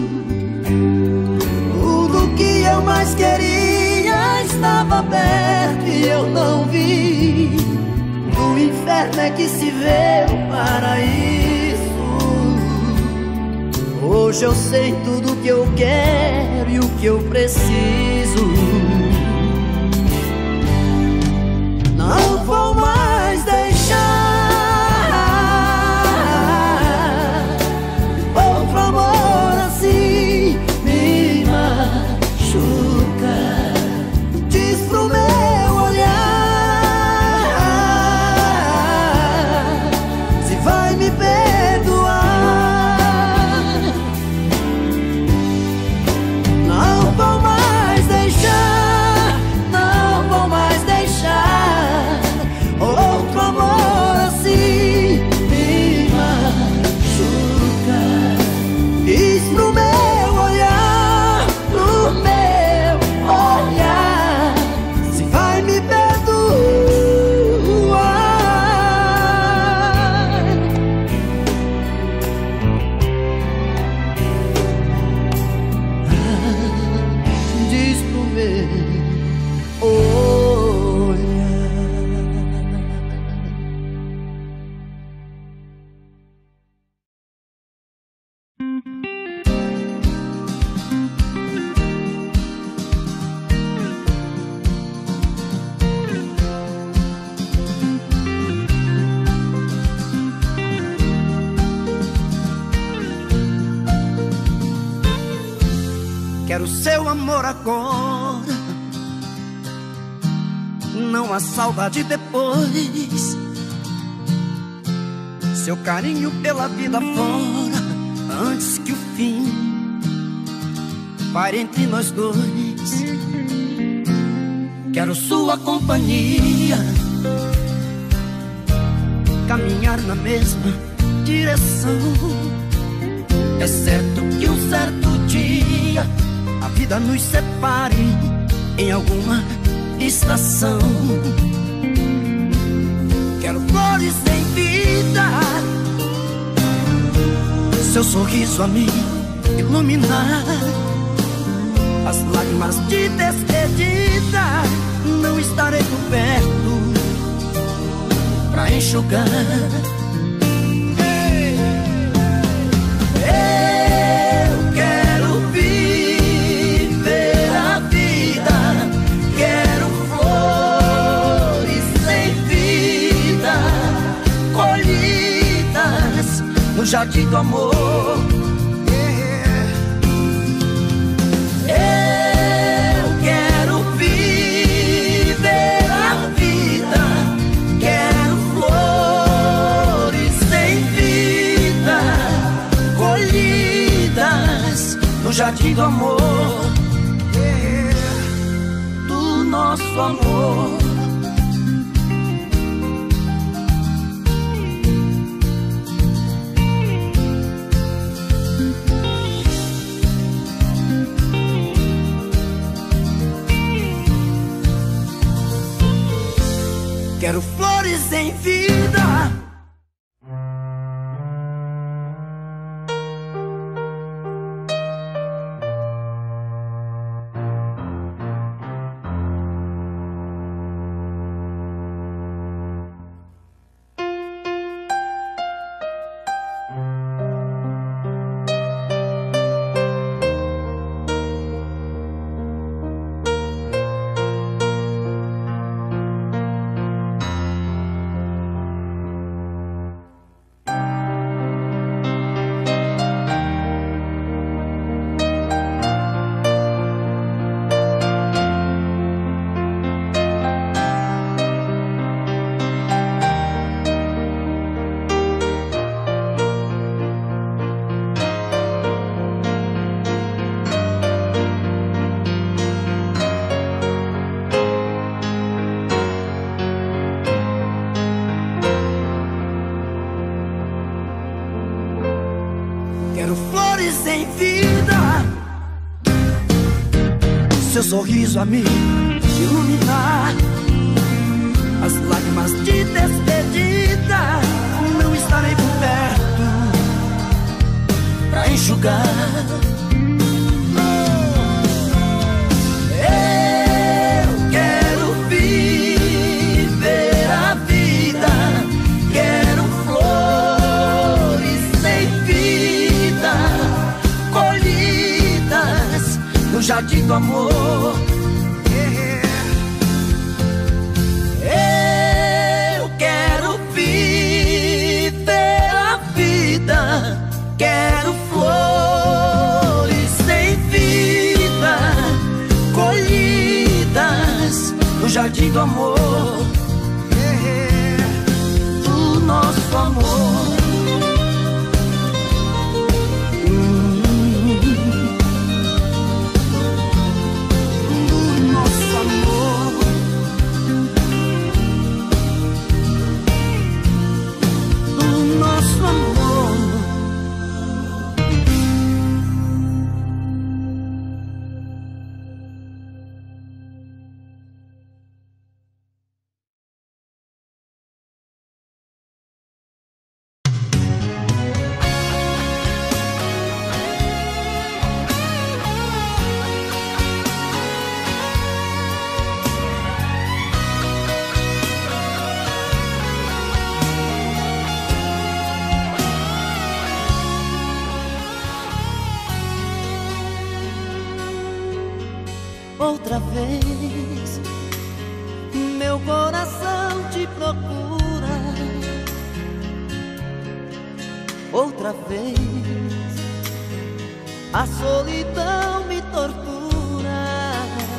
Tudo que eu mais queria estava perto e eu não vi. Do inferno é que se vê o paraíso. Hoje eu sei tudo que eu quero e o que eu preciso. Não vou mais deixar outro amor assim me machuca. Diz pro meu olhar se vai me perdoar. Não vou mais deixar, não vou mais deixar outro amor assim me machuca. Diz pro meu olhar, pro meu olhar se vai me perdoar. Diz pro meu olhar. Quero seu amor agora, não há saudade depois. Seu carinho pela vida fora, antes que o fim pare entre nós dois. Quero sua companhia, caminhar na mesma direção. É certo que um certo dia a vida nos separe em alguma estação. Quero flores em vida, seu sorriso a me iluminar. As lágrimas de despedida não estarei por perto pra enxugar. Jardim do amor. Eu quero viver a vida, quero flores sem vida, colhidas no jardim do amor, do nosso amor. Quero flores em vida. Quero flores em vida, seu sorriso a me iluminar, as lágrimas de despedida não estarei por perto pra enxugar. Eu quero viver a vida, quero flores sem vida, colhidas no jardim do amor. Eu quero viver a vida, quero flores sem vida, colhidas no jardim do amor, do nosso amor. Outra vez, meu coração te procura. Outra vez, a solidão me tortura.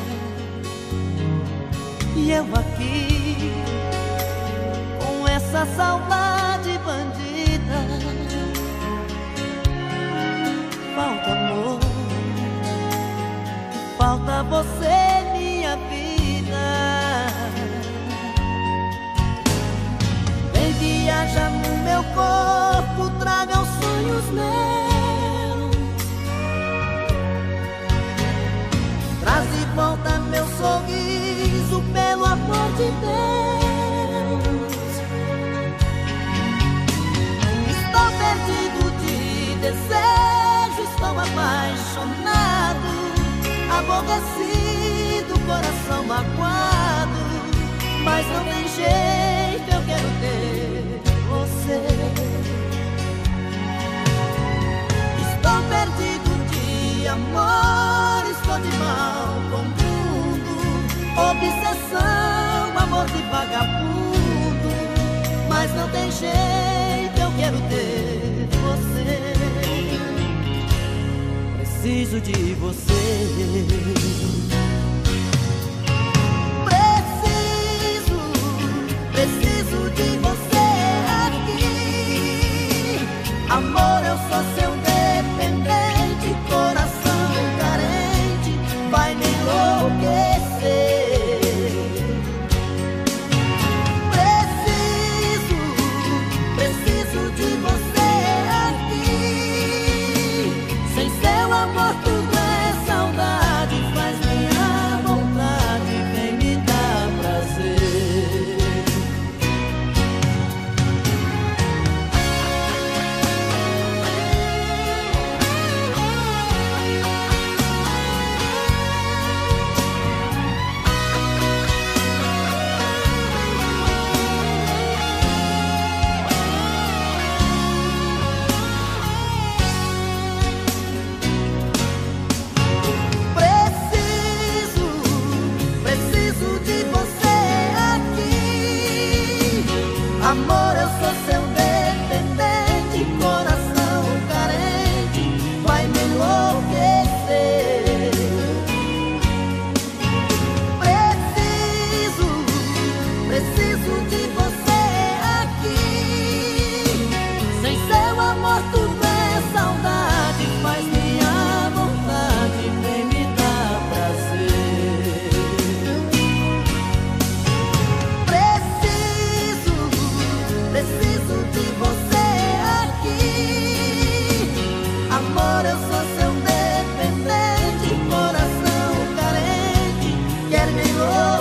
E eu aqui, com essa saudade bandida. Falta amor, falta você, minha vida. Vem viajar no meu corpo, traga os sonhos meus. Traz de volta meu sorriso, pelo amor de Deus. Estou perdido de desejo, estou apaixonado, aborrecido, coração magoado, mas não tem jeito, eu quero ter você. Estou perdido de amor, estou de mal com tudo, obsessão, amor de vagabundo, mas não tem jeito, eu quero ter você. Preciso de você. Preciso de você aqui. Amor, eu sou seu dependente, coração carente, vai me enlouquecer. Preciso de você aqui. Sem seu amor tudo é saudade, faz minha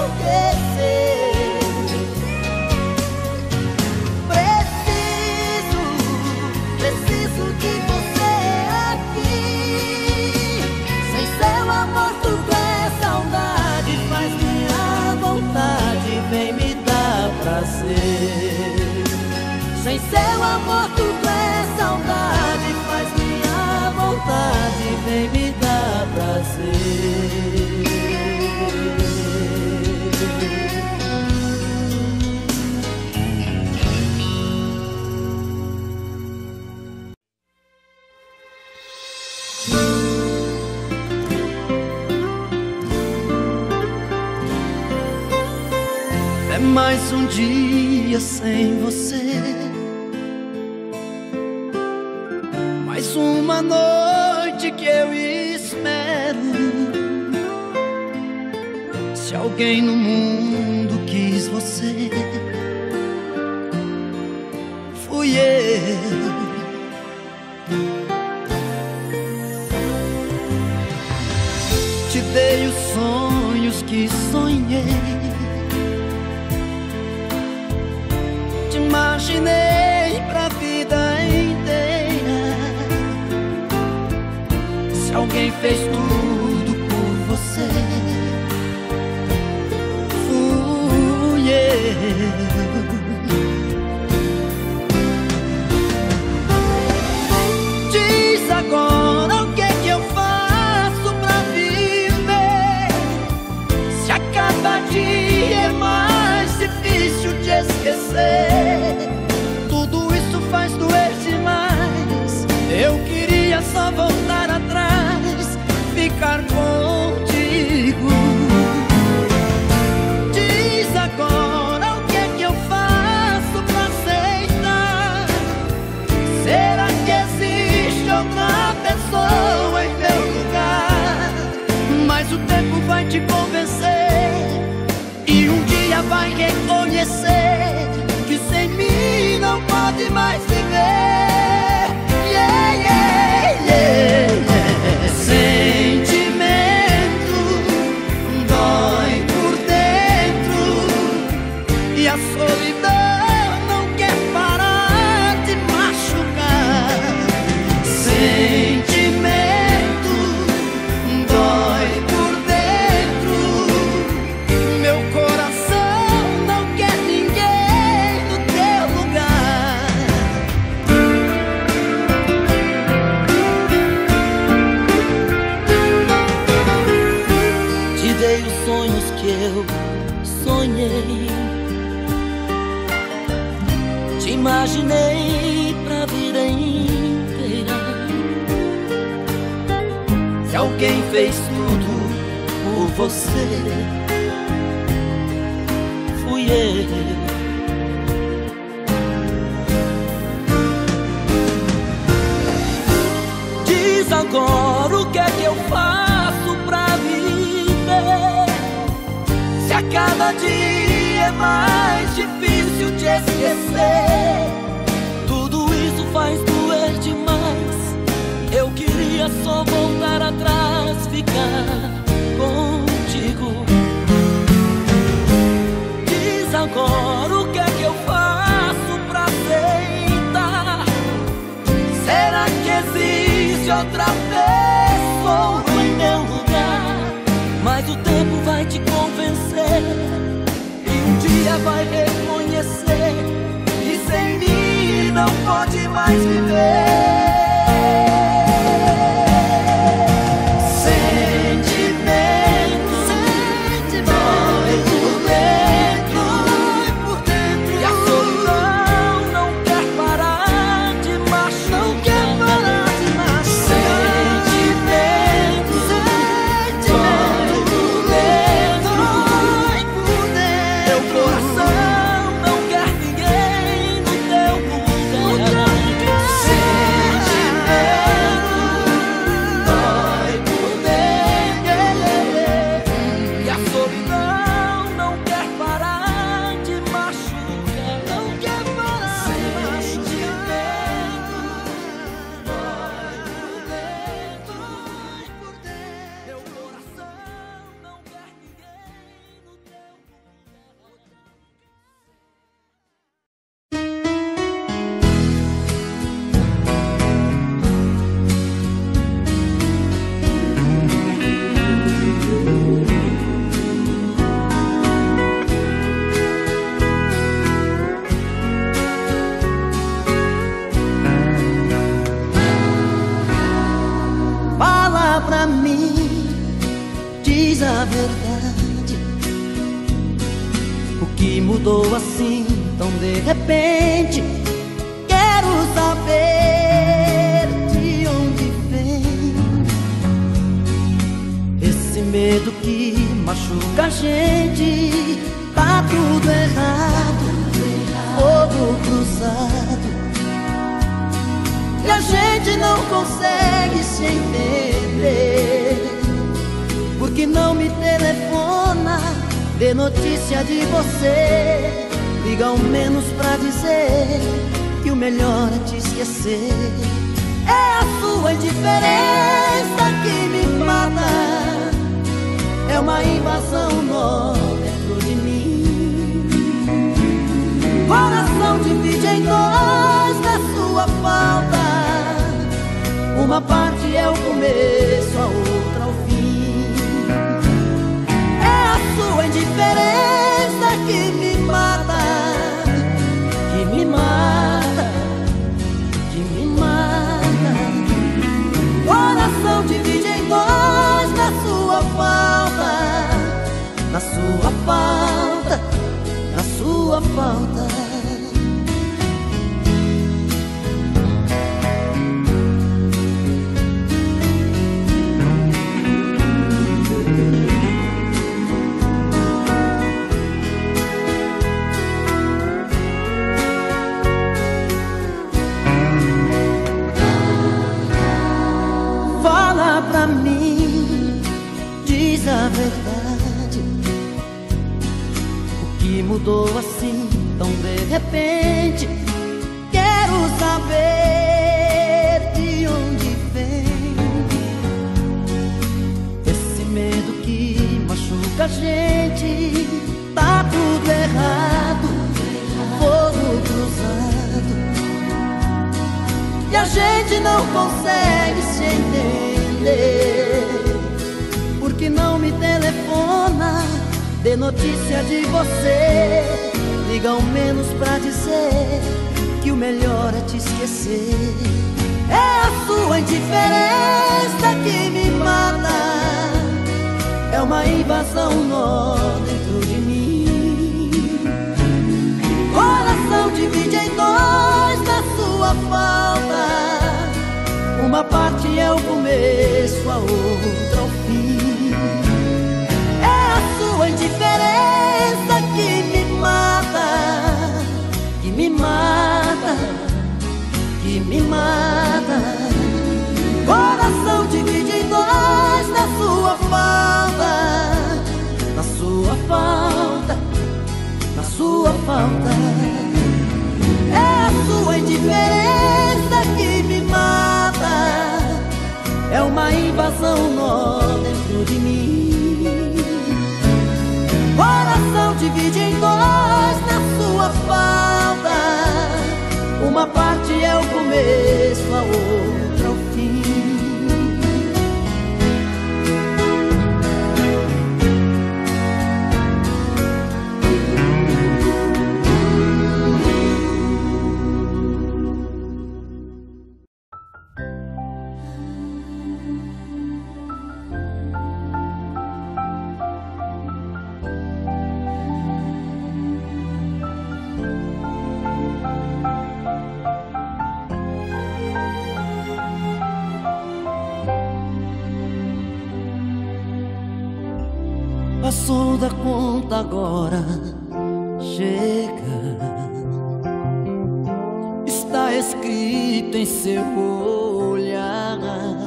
enlouquecer. Preciso de você aqui. Sem seu amor tudo é saudade. Faz minha vontade, vem me dar prazer. Sem seu amor tudo é saudade. Faz minha vontade, vem me dar prazer. É mais um dia sem você, mais uma noite que eu espero. Se alguém no mundo quis você, fui eu. Te dei os sonhos que sonhei, te imaginei pra vida inteira. Se alguém fez tudo por você, fui eu. Diz agora o que é que eu faço pra viver, se a cada dia é mais difícil de esquecer. Tudo isso faz doer demais. Eu queria só voltar atrás, ficar contigo. Diz agora o que é que eu faço pra aceitar. Será que existe outra pessoa em meu lugar? Mas o tempo vai te convencer e um dia vai reconhecer que sem mim não pode mais viver. Yeah, yeah, yeah, yeah. Sentimento dói por dentro e a solidão não quer parar de machucar. Sentimento dói por dentro, meu coração não quer ninguém no teu lugar. Te dei os sonhos que eu sonhei, te imaginei pra vida inteira. Se alguém fez tudo por você, fui eu. Diz agora o que é que eu faço pra viver, se a cada dia é mais difícil de esquecer. Tudo isso faz doer demais. Eu queria só voltar atrás, ficar contigo. Diz agora o que é que eu faço pra aceitar. Será que existe outra pessoa em meu lugar? Mas o tempo vai te convencer e um dia vai reconhecer que sem mim não pode mais viver. Sentimento que mudou assim tão de repente? Quero saber de onde vem esse medo que machuca a gente. Tá tudo errado, fogo cruzado, e a gente não consegue se entender. Por que não me telefona, dê notícia de você? Liga ao menos pra dizer que o melhor é te esquecer. É a sua indiferença que me mata, é uma invasão nó dentro de mim. Coração divide em dois na sua falta, uma parte é o começo, a outra o fim. É a sua indiferença que me mata, que me mata, que me mata. Coração divide em dois na sua falta, na sua falta, na sua falta. Fala pra mim, diz a verdade, o que mudou assim tão de repente? Quero saber de onde vem esse medo que machuca a gente. Tá tudo errado, fogo cruzado, e a gente não consegue se entender. Por que não me telefona, dê notícia de você? Liga ao menos pra dizer que o melhor é te esquecer. É a sua indiferença que me mata, é uma invasão nó dentro de mim. Coração divide em dois na sua falta, uma parte é o começo, a outra o fim. É a sua indiferença que me mata, que me mata, que me mata. Coração divide em dois na sua falta, na sua falta, na sua falta. É a sua indiferença que me mata, é uma invasão nó dentro de mim. Coração divide em dois na sua falta, uma parte é o começo, a outra o fim. Passou da conta agora, chega. Está escrito em seu olhar.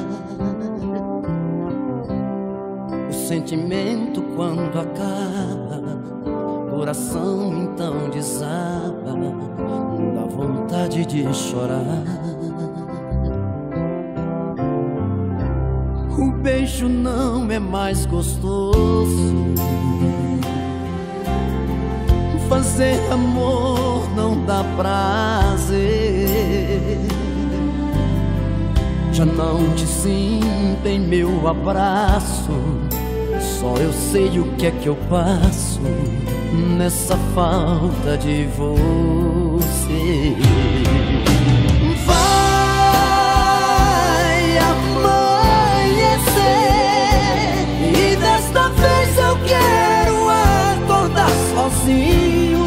O sentimento quando acaba, coração então desaba, dá vontade de chorar. O beijo não é mais gostoso, fazer amor não dá prazer. Já não te sinto em meu abraço, só eu sei o que é que eu passo nessa falta de você. Vai amanhecer e desta vez eu quero acordar sozinho.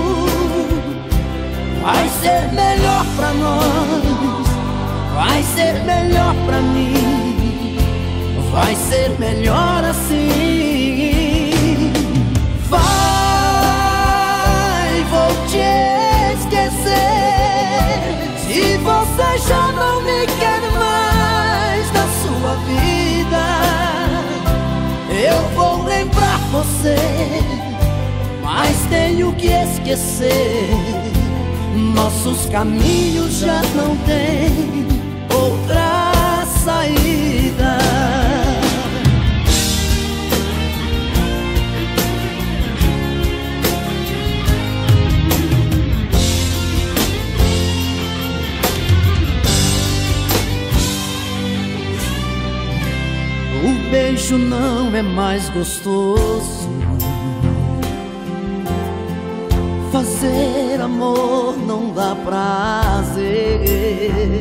ser melhor pra mim, vai ser melhor assim. Vai, vou te esquecer. Se você já não me quer mais na sua vida, eu vou lembrar você, mas tenho que esquecer. Nossos caminhos já não têm outra saída. O beijo não é mais gostoso, fazer amor não dá prazer.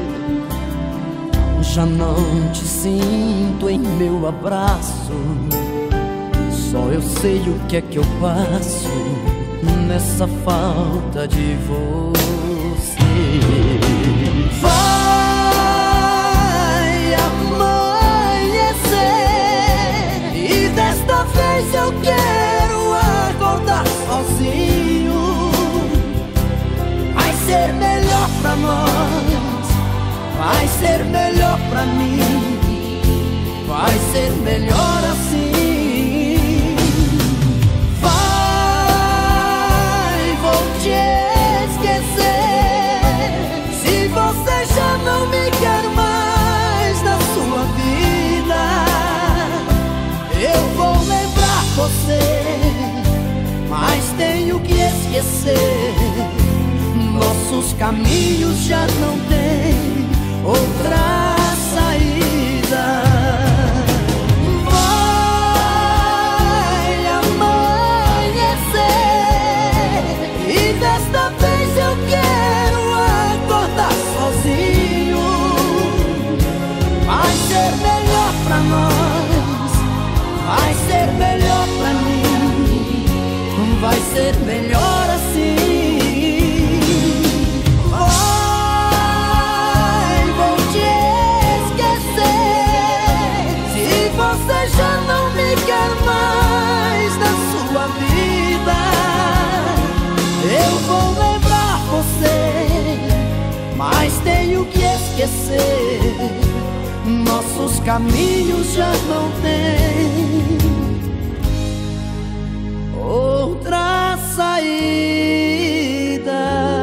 Já não te sinto em meu abraço, só eu sei o que é que eu passo nessa falta de você. Vai amanhecer e desta vez eu quero acordar sozinho. Vai ser melhor pra nós, vai ser melhor pra mim, vai ser melhor assim. Vai, vou te esquecer. Se você já não me quer mais na sua vida, eu vou lembrar você, mas tenho que esquecer. Nossos caminhos já não têm outra saída. Vai amanhecer e desta vez eu quero acordar sozinho. Vai ser melhor pra nós, vai ser melhor pra mim, vai ser melhor assim. Você já não me quer mais na sua vida, eu vou lembrar você, mas tenho que esquecer. Nossos caminhos já não têm outra saída.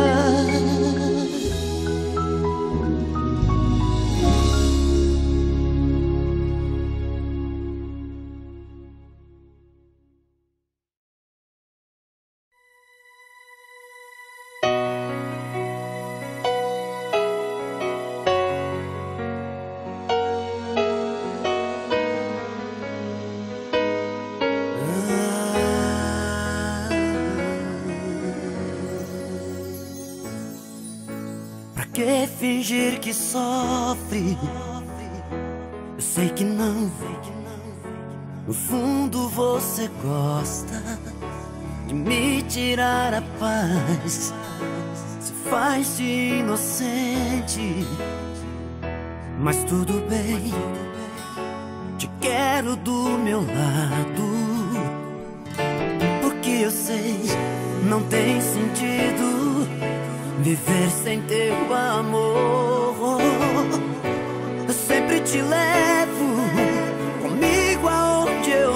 Que fingir que sofre? Eu sei que não. No fundo você gosta de me tirar a paz. Se faz de inocente, mas tudo bem. Te quero do meu lado, porque eu sei não tem sentido viver sem teu amor. Eu sempre te levo comigo aonde eu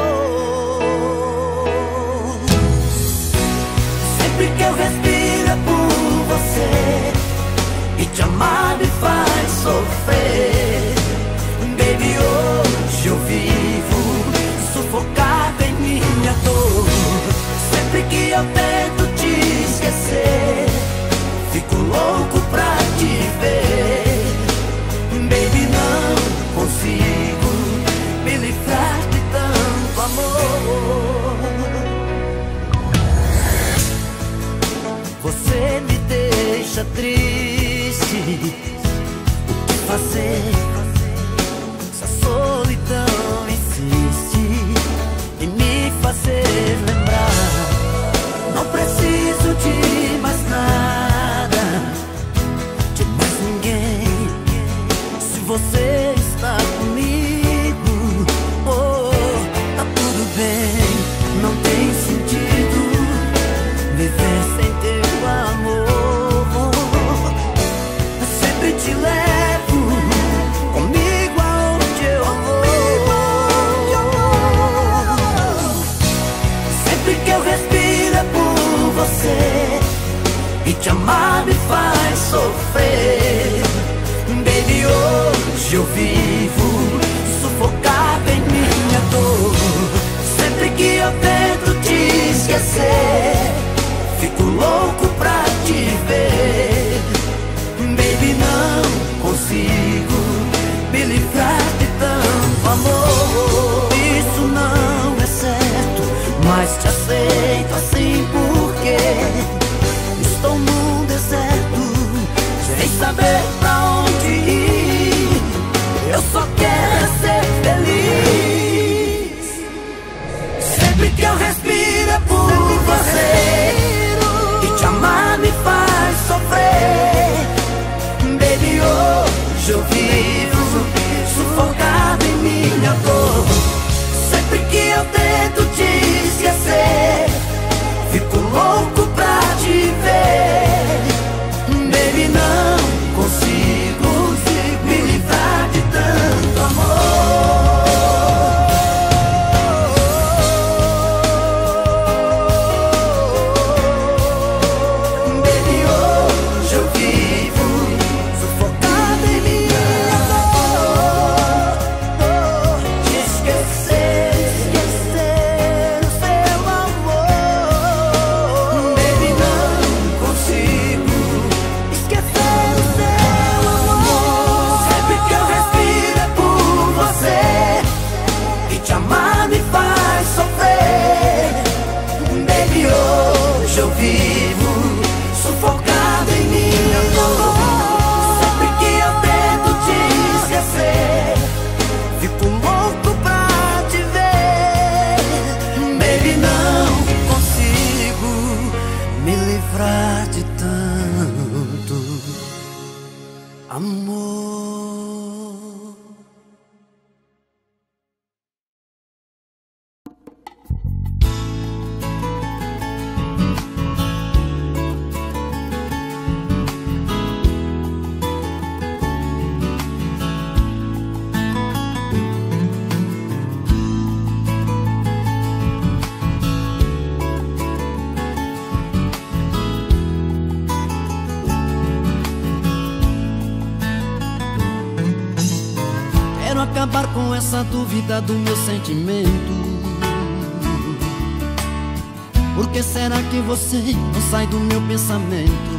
vou. Sempre que eu respiro é por você, e te amar me faz sofrer. Baby, hoje eu vivo sufocado em minha dor. Sempre que eu tento te esquecer, fico louco pra te ver. Baby, não consigo me livrar de tanto amor. Você me deixa triste. O que fazer? Essa solidão insiste em me fazer lembrar. Não preciso de mais nada, de mais ninguém. te amar me faz sofrer. Baby, hoje eu vivo sufocado em minha dor. Sempre que eu tento te esquecer, fico louco pra te ver. Baby, não consigo me livrar de tanto amor. Isso não é certo, mas te aceito assim porque estou num deserto, sem saber pra onde ir. Eu só quero ser feliz. Sempre que eu respiro é por você, e te amar me faz sofrer. Baby, hoje eu vivo sufocado em minha dor. Sempre que eu tento te esquecer, fico louco pra te ver. Baby, não consigo me livrar de tanto amor. Baby, hoje eu vivo sufocado em minha dor. Te esquecer o seu amor. Baby, não consigo esquecer o seu amor. Sempre que eu respiro é por você, e te amar me faz sofrer. Baby, hoje eu vivo sufocado em minha dor. Sempre que eu tento te esquecer, fico louco pra te ver. Baby, não consigo me livrar de tanto amor. Quero acabar com essa dúvida do meu sentimento. Por que será que você não sai do meu pensamento?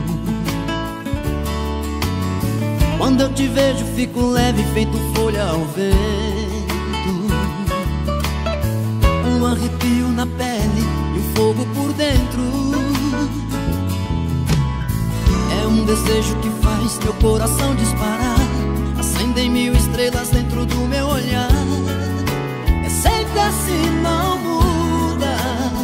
Quando eu te vejo fico leve, feito folha ao vento. Um arrepio na pele e um fogo por dentro. É um desejo que faz meu coração disparar. Acendem mil estrelas dentro do meu olhar. É sempre assim, não muda.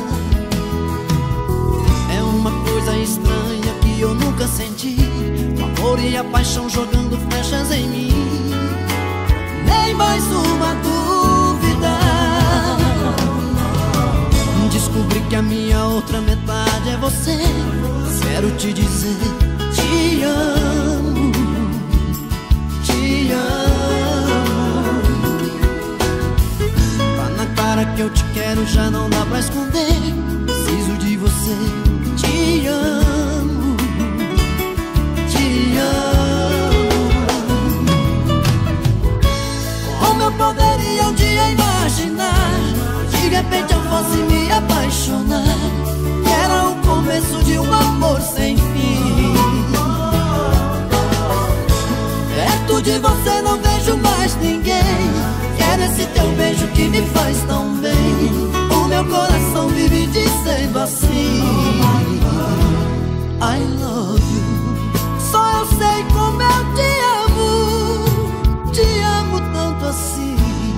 É uma coisa estranha que eu nunca senti. O amor e a paixão jogando flechas em mim. Nem mais uma dúvida. Descobri que a minha outra metade é você. Quero te dizer, te amo. Te amo. Tá na cara que eu te quero, já não dá pra esconder. Preciso de você. Te amo. Te amo. Como eu poderia um dia imaginar, de repente eu fosse me apaixonar? Era o começo de um amor sem fim. Perto de você não vejo mais ninguém. Quero esse teu beijo que me faz tão bem. O meu coração vive dizendo assim, I love you. Só eu sei como eu te amo tanto assim.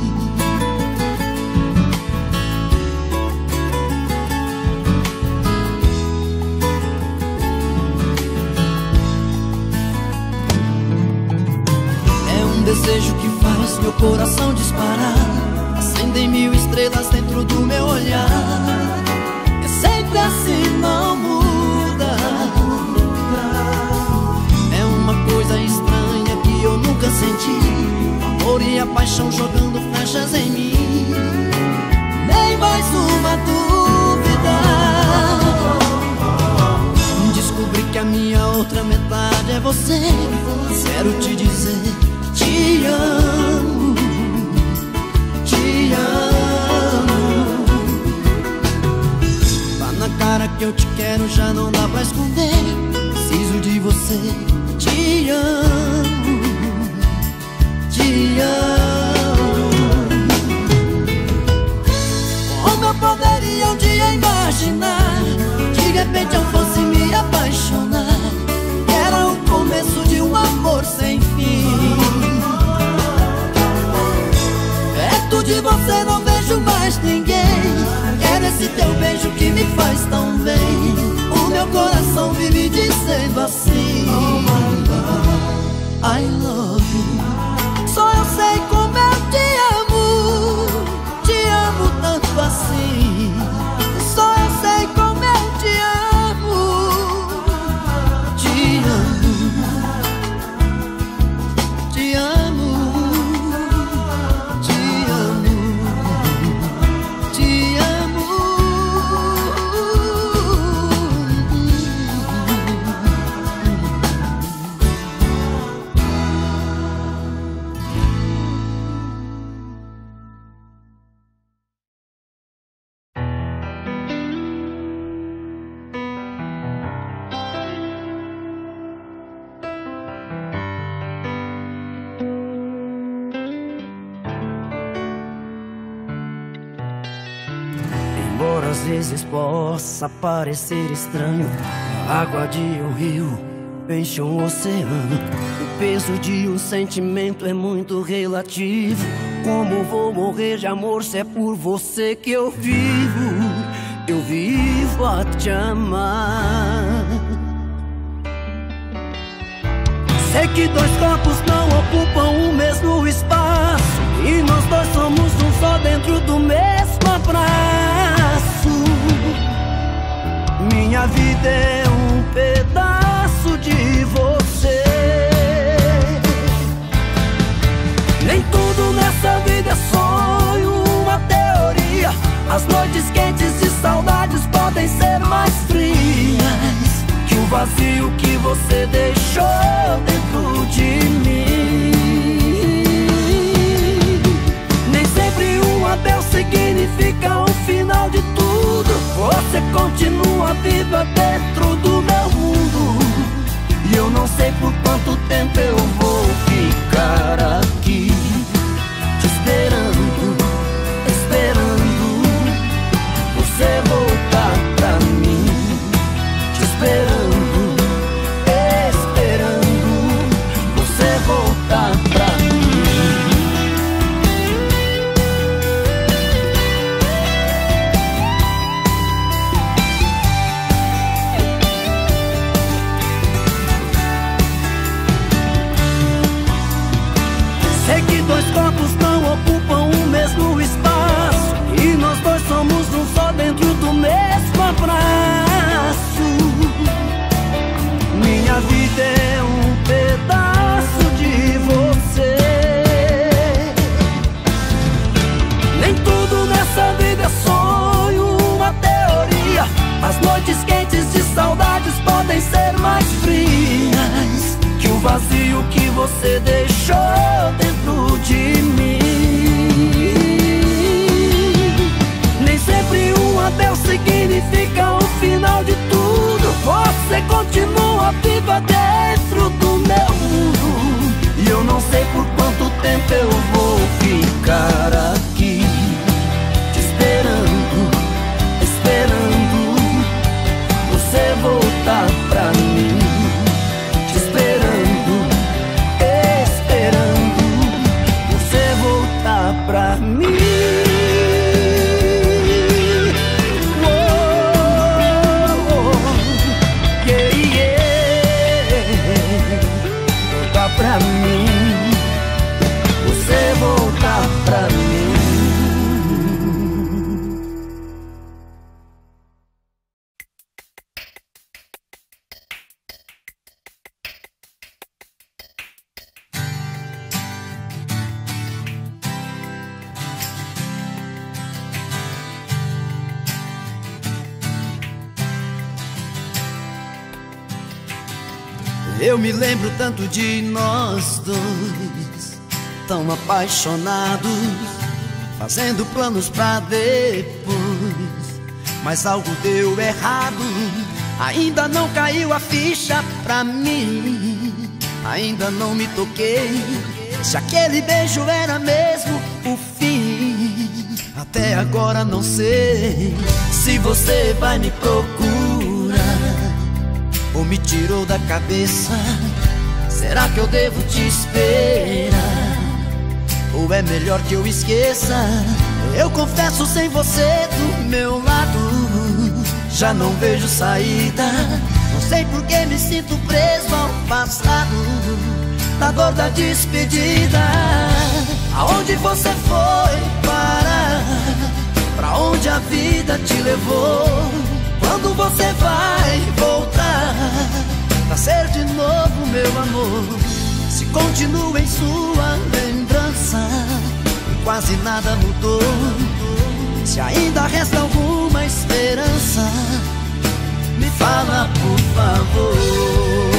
Desejo que faz meu coração disparar. Acendem mil estrelas dentro do meu olhar. É sempre assim, não muda. É uma coisa estranha que eu nunca senti. O amor e a paixão jogando flechas em mim. Nem mais uma dúvida. Descobri que a minha cara que eu te quero já não dá pra esconder. Preciso de você, te amo, te amo. Como eu poderia um dia imaginar, de repente eu fosse me apaixonar? Era o começo de um amor sem fim. Perto de você não vejo mais ninguém. Quero esse teu beijo que me faz tão bem. O meu coração vive dizendo assim: I love you. Só eu sei como eu te amo tanto assim. Só eu sei como eu te amo, te amo, te amo, te amo, te amo. Embora às vezes possa parecer estranho, a água de um rio enche um oceano. O peso de um sentimento é muito relativo. Como vou morrer de amor se é por você que eu vivo? Eu vivo a te amar. Sei que dois corpos não ocupam o mesmo espaço, e nós dois somos um só dentro do mesmo abraço. Minha vida é um pedaço de você. Nem tudo nessa vida é sonho, uma teoria. As noites quentes de saudades podem ser mais frias que o vazio que você deixou dentro de mim. Nem sempre um adeus significa o final de tudo. Você continua viva dentro do meu mundo, e eu não sei por quanto tempo eu vou ficar aqui te esperando, esperando você voltar pra mim. Te esperando, esperando você voltar pra mim. Sei que dois corpos não ocupam o mesmo espaço, e nós dois somos um só dentro do mesmo abraço. Minha vida é um pedaço de você. Nem tudo nessa vida é sonho, uma teoria. As noites quentes de saudades podem ser mais frias que o vazio que você deixou dentro de mim. Nem sempre um adeus significa o final de tudo. Você continua viva dentro do meu mundo, e eu não sei por quanto tempo eu vou ficar aqui te esperando, esperando você voltar pra mim. Te esperando, esperando você voltar pra mim. Pra mim, você voltar pra mim. Eu me lembro tanto de nós dois, tão apaixonados, fazendo planos pra depois. mas algo deu errado. Ainda não caiu a ficha pra mim, ainda não me toquei se aquele beijo era mesmo o fim. Até agora não sei se você vai me procurar ou me tirou da cabeça. Será que eu devo te esperar ou é melhor que eu esqueça? Eu confesso, sem você do meu lado já não vejo saída. Não sei por que me sinto preso ao passado, na dor da despedida. Aonde você foi parar? Pra onde a vida te levou? Quando você vai voltar pra ser de novo meu amor? Se continua em sua lembrança e quase nada mudou, se ainda resta alguma esperança, me fala por favor.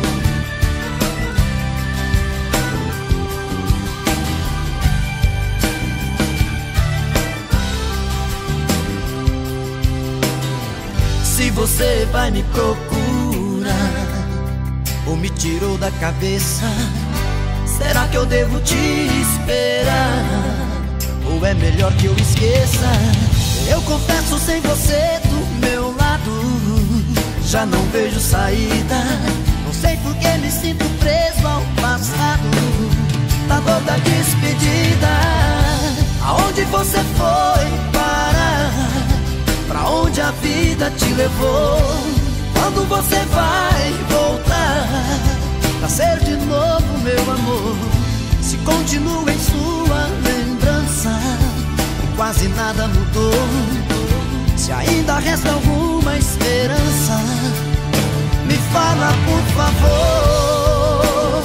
Se você vai me procurar ou me tirou da cabeça, será que eu devo te esperar ou é melhor que eu esqueça? Eu confesso, sem você do meu lado já não vejo saída. Não sei por que me sinto preso ao passado, na dor da despedida. Aonde você foi parar? Pra onde a vida te levou? Quando você vai voltar pra ser de novo meu amor? Se continua em sua lembrança e quase nada mudou, se ainda resta alguma esperança, me fala por favor.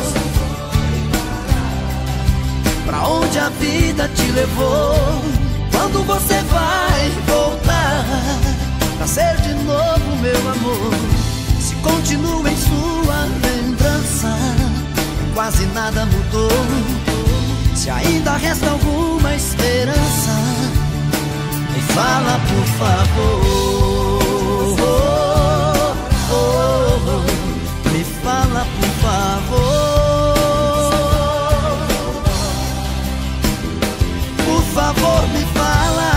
Pra onde a vida te levou? Quando você vai voltar pra ser de novo meu amor? Se continua em sua lembrança, quase nada mudou, se ainda resta alguma esperança, me fala por favor. Me fala por favor. Por favor, me fala.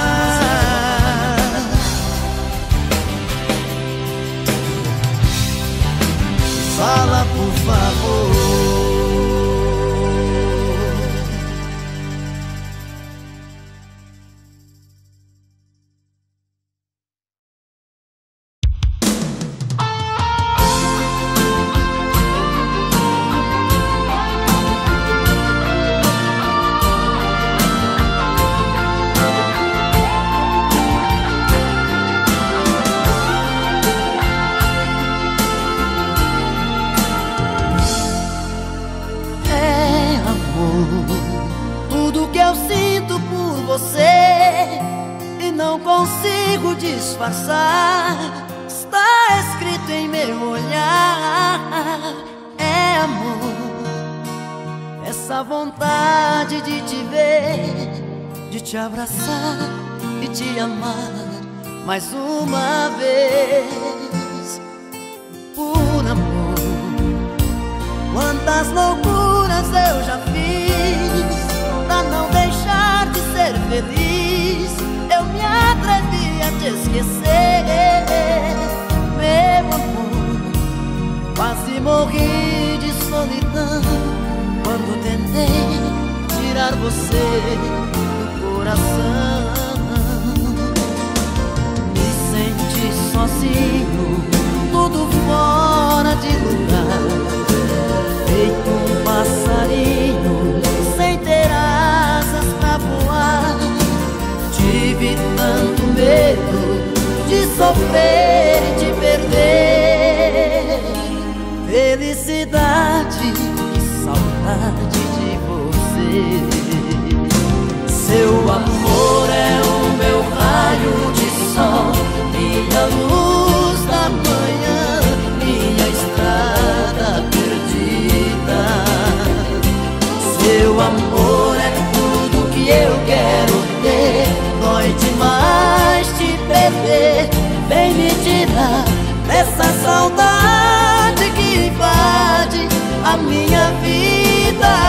Fala por favor. E não consigo disfarçar, está escrito em meu olhar. É amor, essa vontade de te ver, de te abraçar e te amar mais uma vez. Por amor, quantas loucuras eu já fiz pra não deixar de ser feliz. Eu me atrevi a te esquecer, meu amor. Quase morri de solidão quando tentei tirar você do coração. Me senti sozinho, tudo fora de lugar, feito um passarinho sem ter asas pra voar. Tive tanto medo de sofrer e de perder felicidade e saudade de você. Seu amor é o meu raio de sol, minha luz da manhã, minha estrada perdida. Seu amor é tudo que eu quero ter, dói demais te perder. tira dessa saudade que invade a minha vida.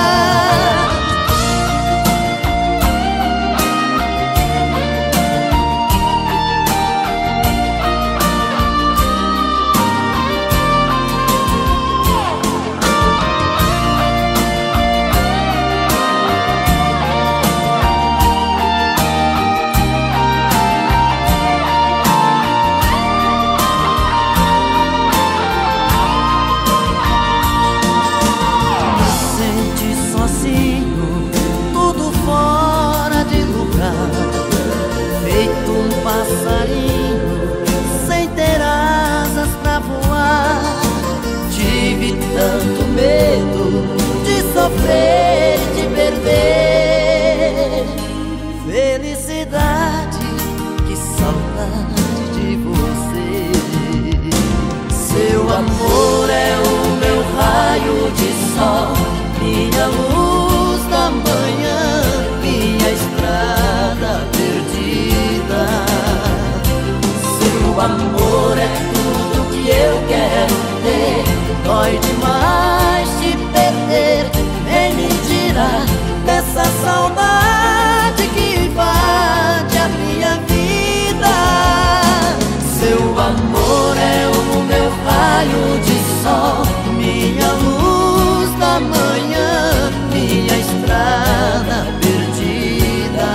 Passarinho sem ter asas pra voar. Tive tanto medo de sofrer e de perder felicidade, que saudade de você. Seu amor é o meu raio de sol, minha luz da manhã, minha estrada perdida. O amor é tudo que eu quero ter, dói demais te perder. Vem me tirar dessa saudade que invade a minha vida. Seu amor é o meu raio de sol, minha luz da manhã, minha estrada perdida.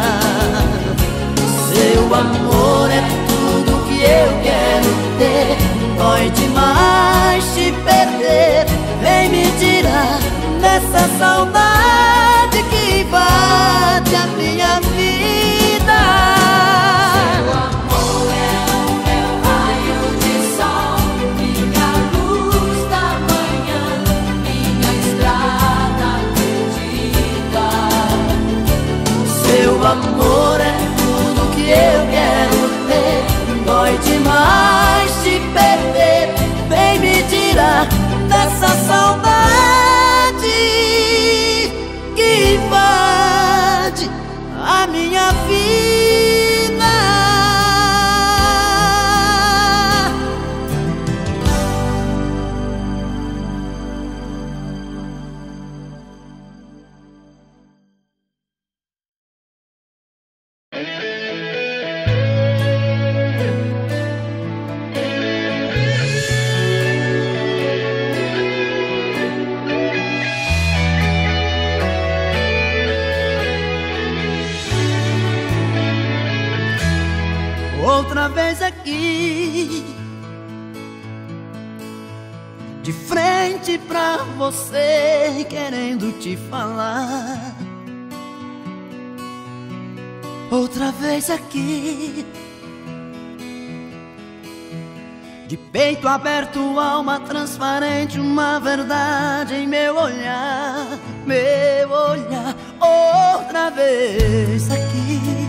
Seu amor é eu quero ter, dói demais te perder. Vem me tirar dessa saudade que invade a minha vida. Seu amor é o meu raio de sol, minha luz da manhã, minha estrada perdida. Seu amor é tudo que eu quero ter, dói demais te perder. Vem me tirar dessa saudade que invade a minha vida. Outra vez aqui, de frente pra você, querendo te falar. Outra vez aqui, de peito aberto, alma transparente, uma verdade em meu olhar, meu olhar. Outra vez aqui,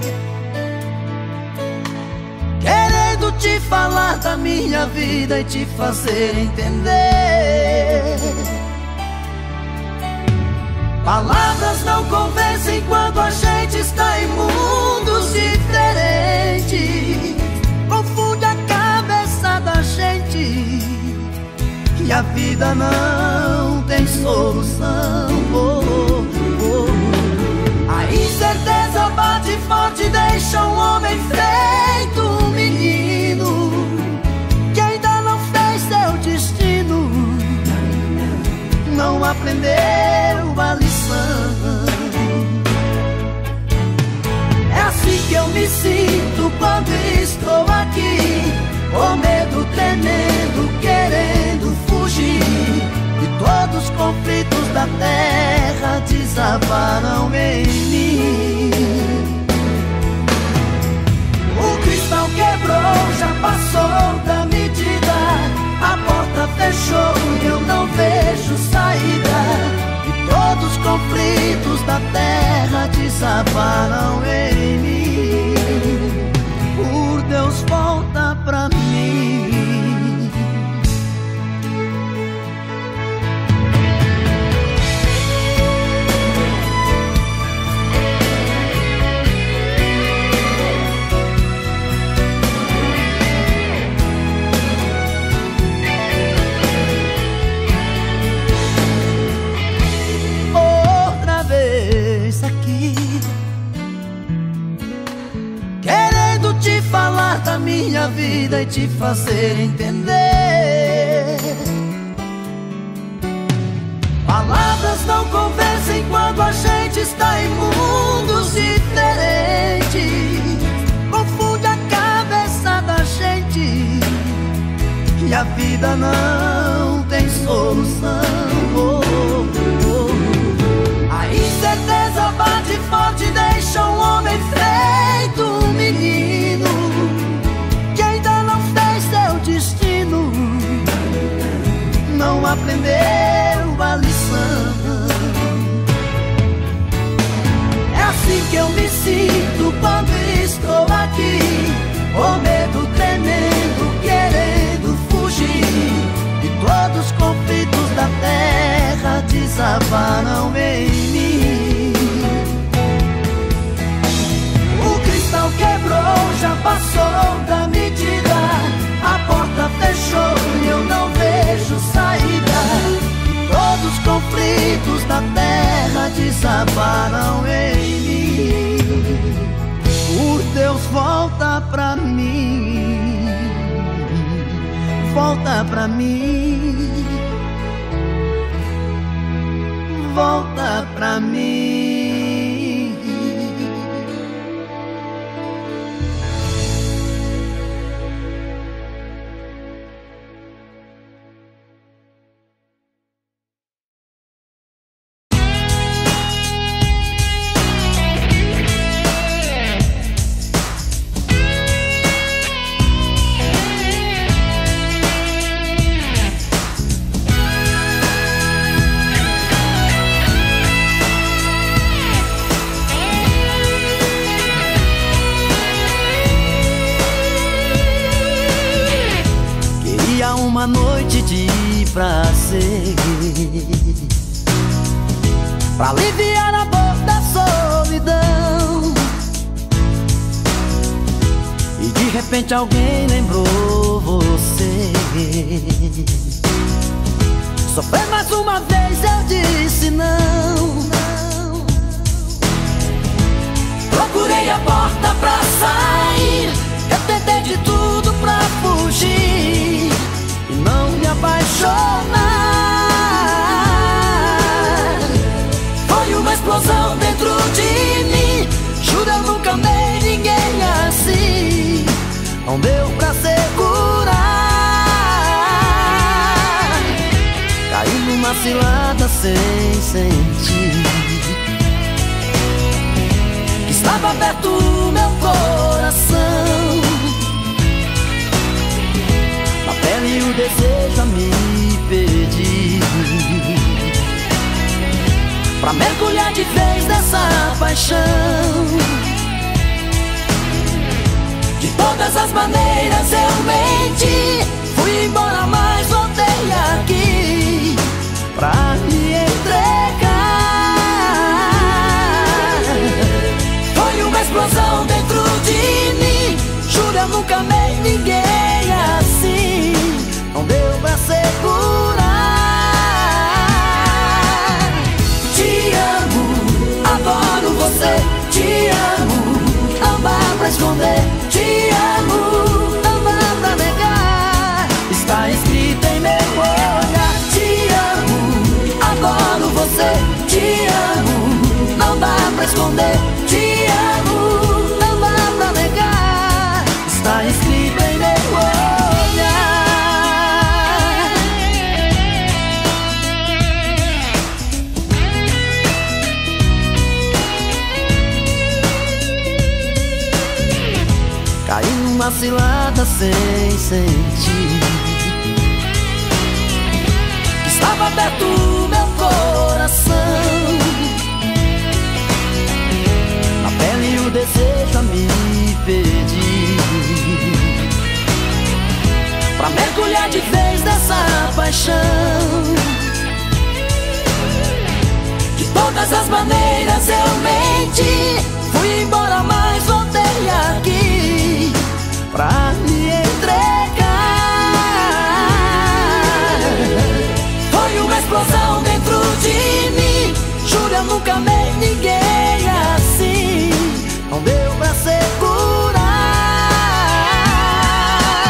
querendo te falar da minha vida e te fazer entender. Palavras não convencem quando a gente está em mundos diferentes. Confunde a cabeça da gente e a vida não tem solução. A incerteza bate forte, deixa um homem feito um menino que ainda não fez seu destino, não aprendeu a lição. É assim que eu me sinto quando estou aqui, com medo, tremendo, querendo fugir. E todos os conflitos da terra desabaram em mim. O cristal quebrou, já passou da medida. A porta fechou e eu não vejo saída. E todos os conflitos da terra desabaram em mim. Por Deus, volta pra mim. vida e te fazer entender. Palavras não convencem quando a gente está em mundos diferentes. Confunde a cabeça da gente e a vida não tem solução. A incerteza bate forte e deixa um homem feito um menino que ainda não fez seu destino, não aprendeu a lição. É assim que eu me sinto quando estou aqui, com medo, tremendo, querendo fugir, e todos os conflitos da terra desabaram em mim. O cristal quebrou, já passou da medida, a porta fechou e eu não vejo saída, e todos os conflitos da terra desabaram em mim. Por Deus, volta pra mim, volta pra mim, volta pra mim. Uma noite de prazer pra aliviar a dor da solidão, e de repente alguém lembrou você. Sofrer mais uma vez, eu disse não. Procurei a porta pra sair, eu tentei de tudo pra fugir e não me apaixonar. Foi uma explosão dentro de mim, juro eu nunca amei ninguém assim. Não deu pra segurar, caí numa cilada sem sentir que estava aberto o meu coração. Na pele o desejo a me pedir pra mergulhar de vez nessa paixão. De todas as maneiras eu menti, fui embora mas voltei aqui pra me entregar. Foi uma explosão dentro de mim, juro eu nunca amei ninguém assim. Não deu pra segurar. Te amo, adoro você. Te amo, não dá pra esconder. Te amo, não dá pra negar. Está escrito em meu olhar. Te amo, adoro você. Te amo, não dá pra esconder. Te amo, não dá pra negar. Está escrito em meu olhar. Caí numa cilada sem sentir que estava aberto o meu coração. Na pele o desejo a me pedir pra mergulhar de vez nessa paixão. De todas as maneiras eu menti, fui embora mas voltei aqui pra me entregar. Foi uma explosão dentro de mim, juro eu nunca amei ninguém assim. Não deu pra segurar,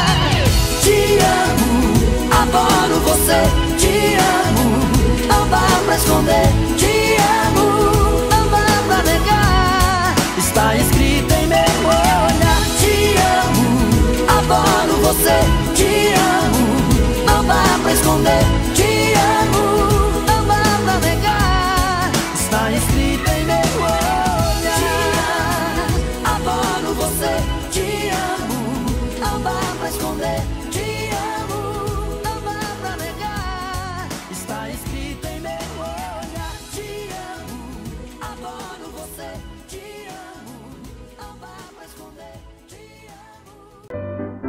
esconder. Te amo, não dá pra negar. Está escrito em meu olhar. Te amo, adoro você. Te amo, não dá pra esconder. Te amo, não dá pra negar. Está escrito em meu olhar. Te amo, adoro você. Te amo, não dá pra esconder. Te amo, não dá pra negar. Está escrito em meu olhar. Te amo, adoro você. Te amo, não dá pra esconder. Te amo.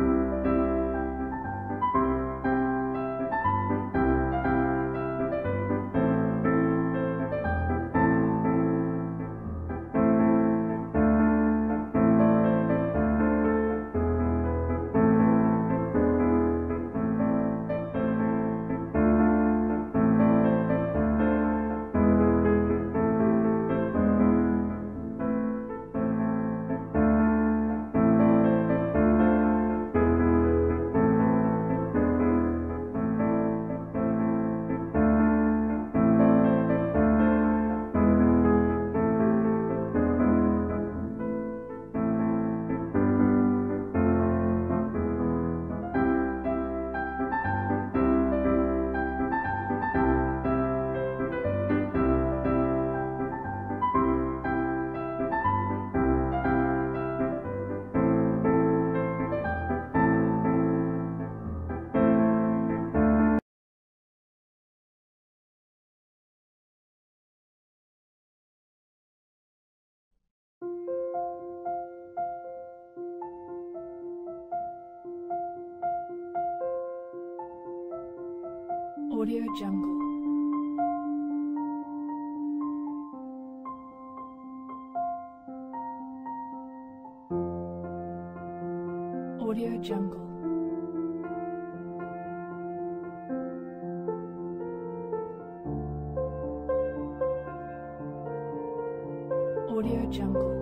Audio Jungle. Audio Jungle. Audio Jungle.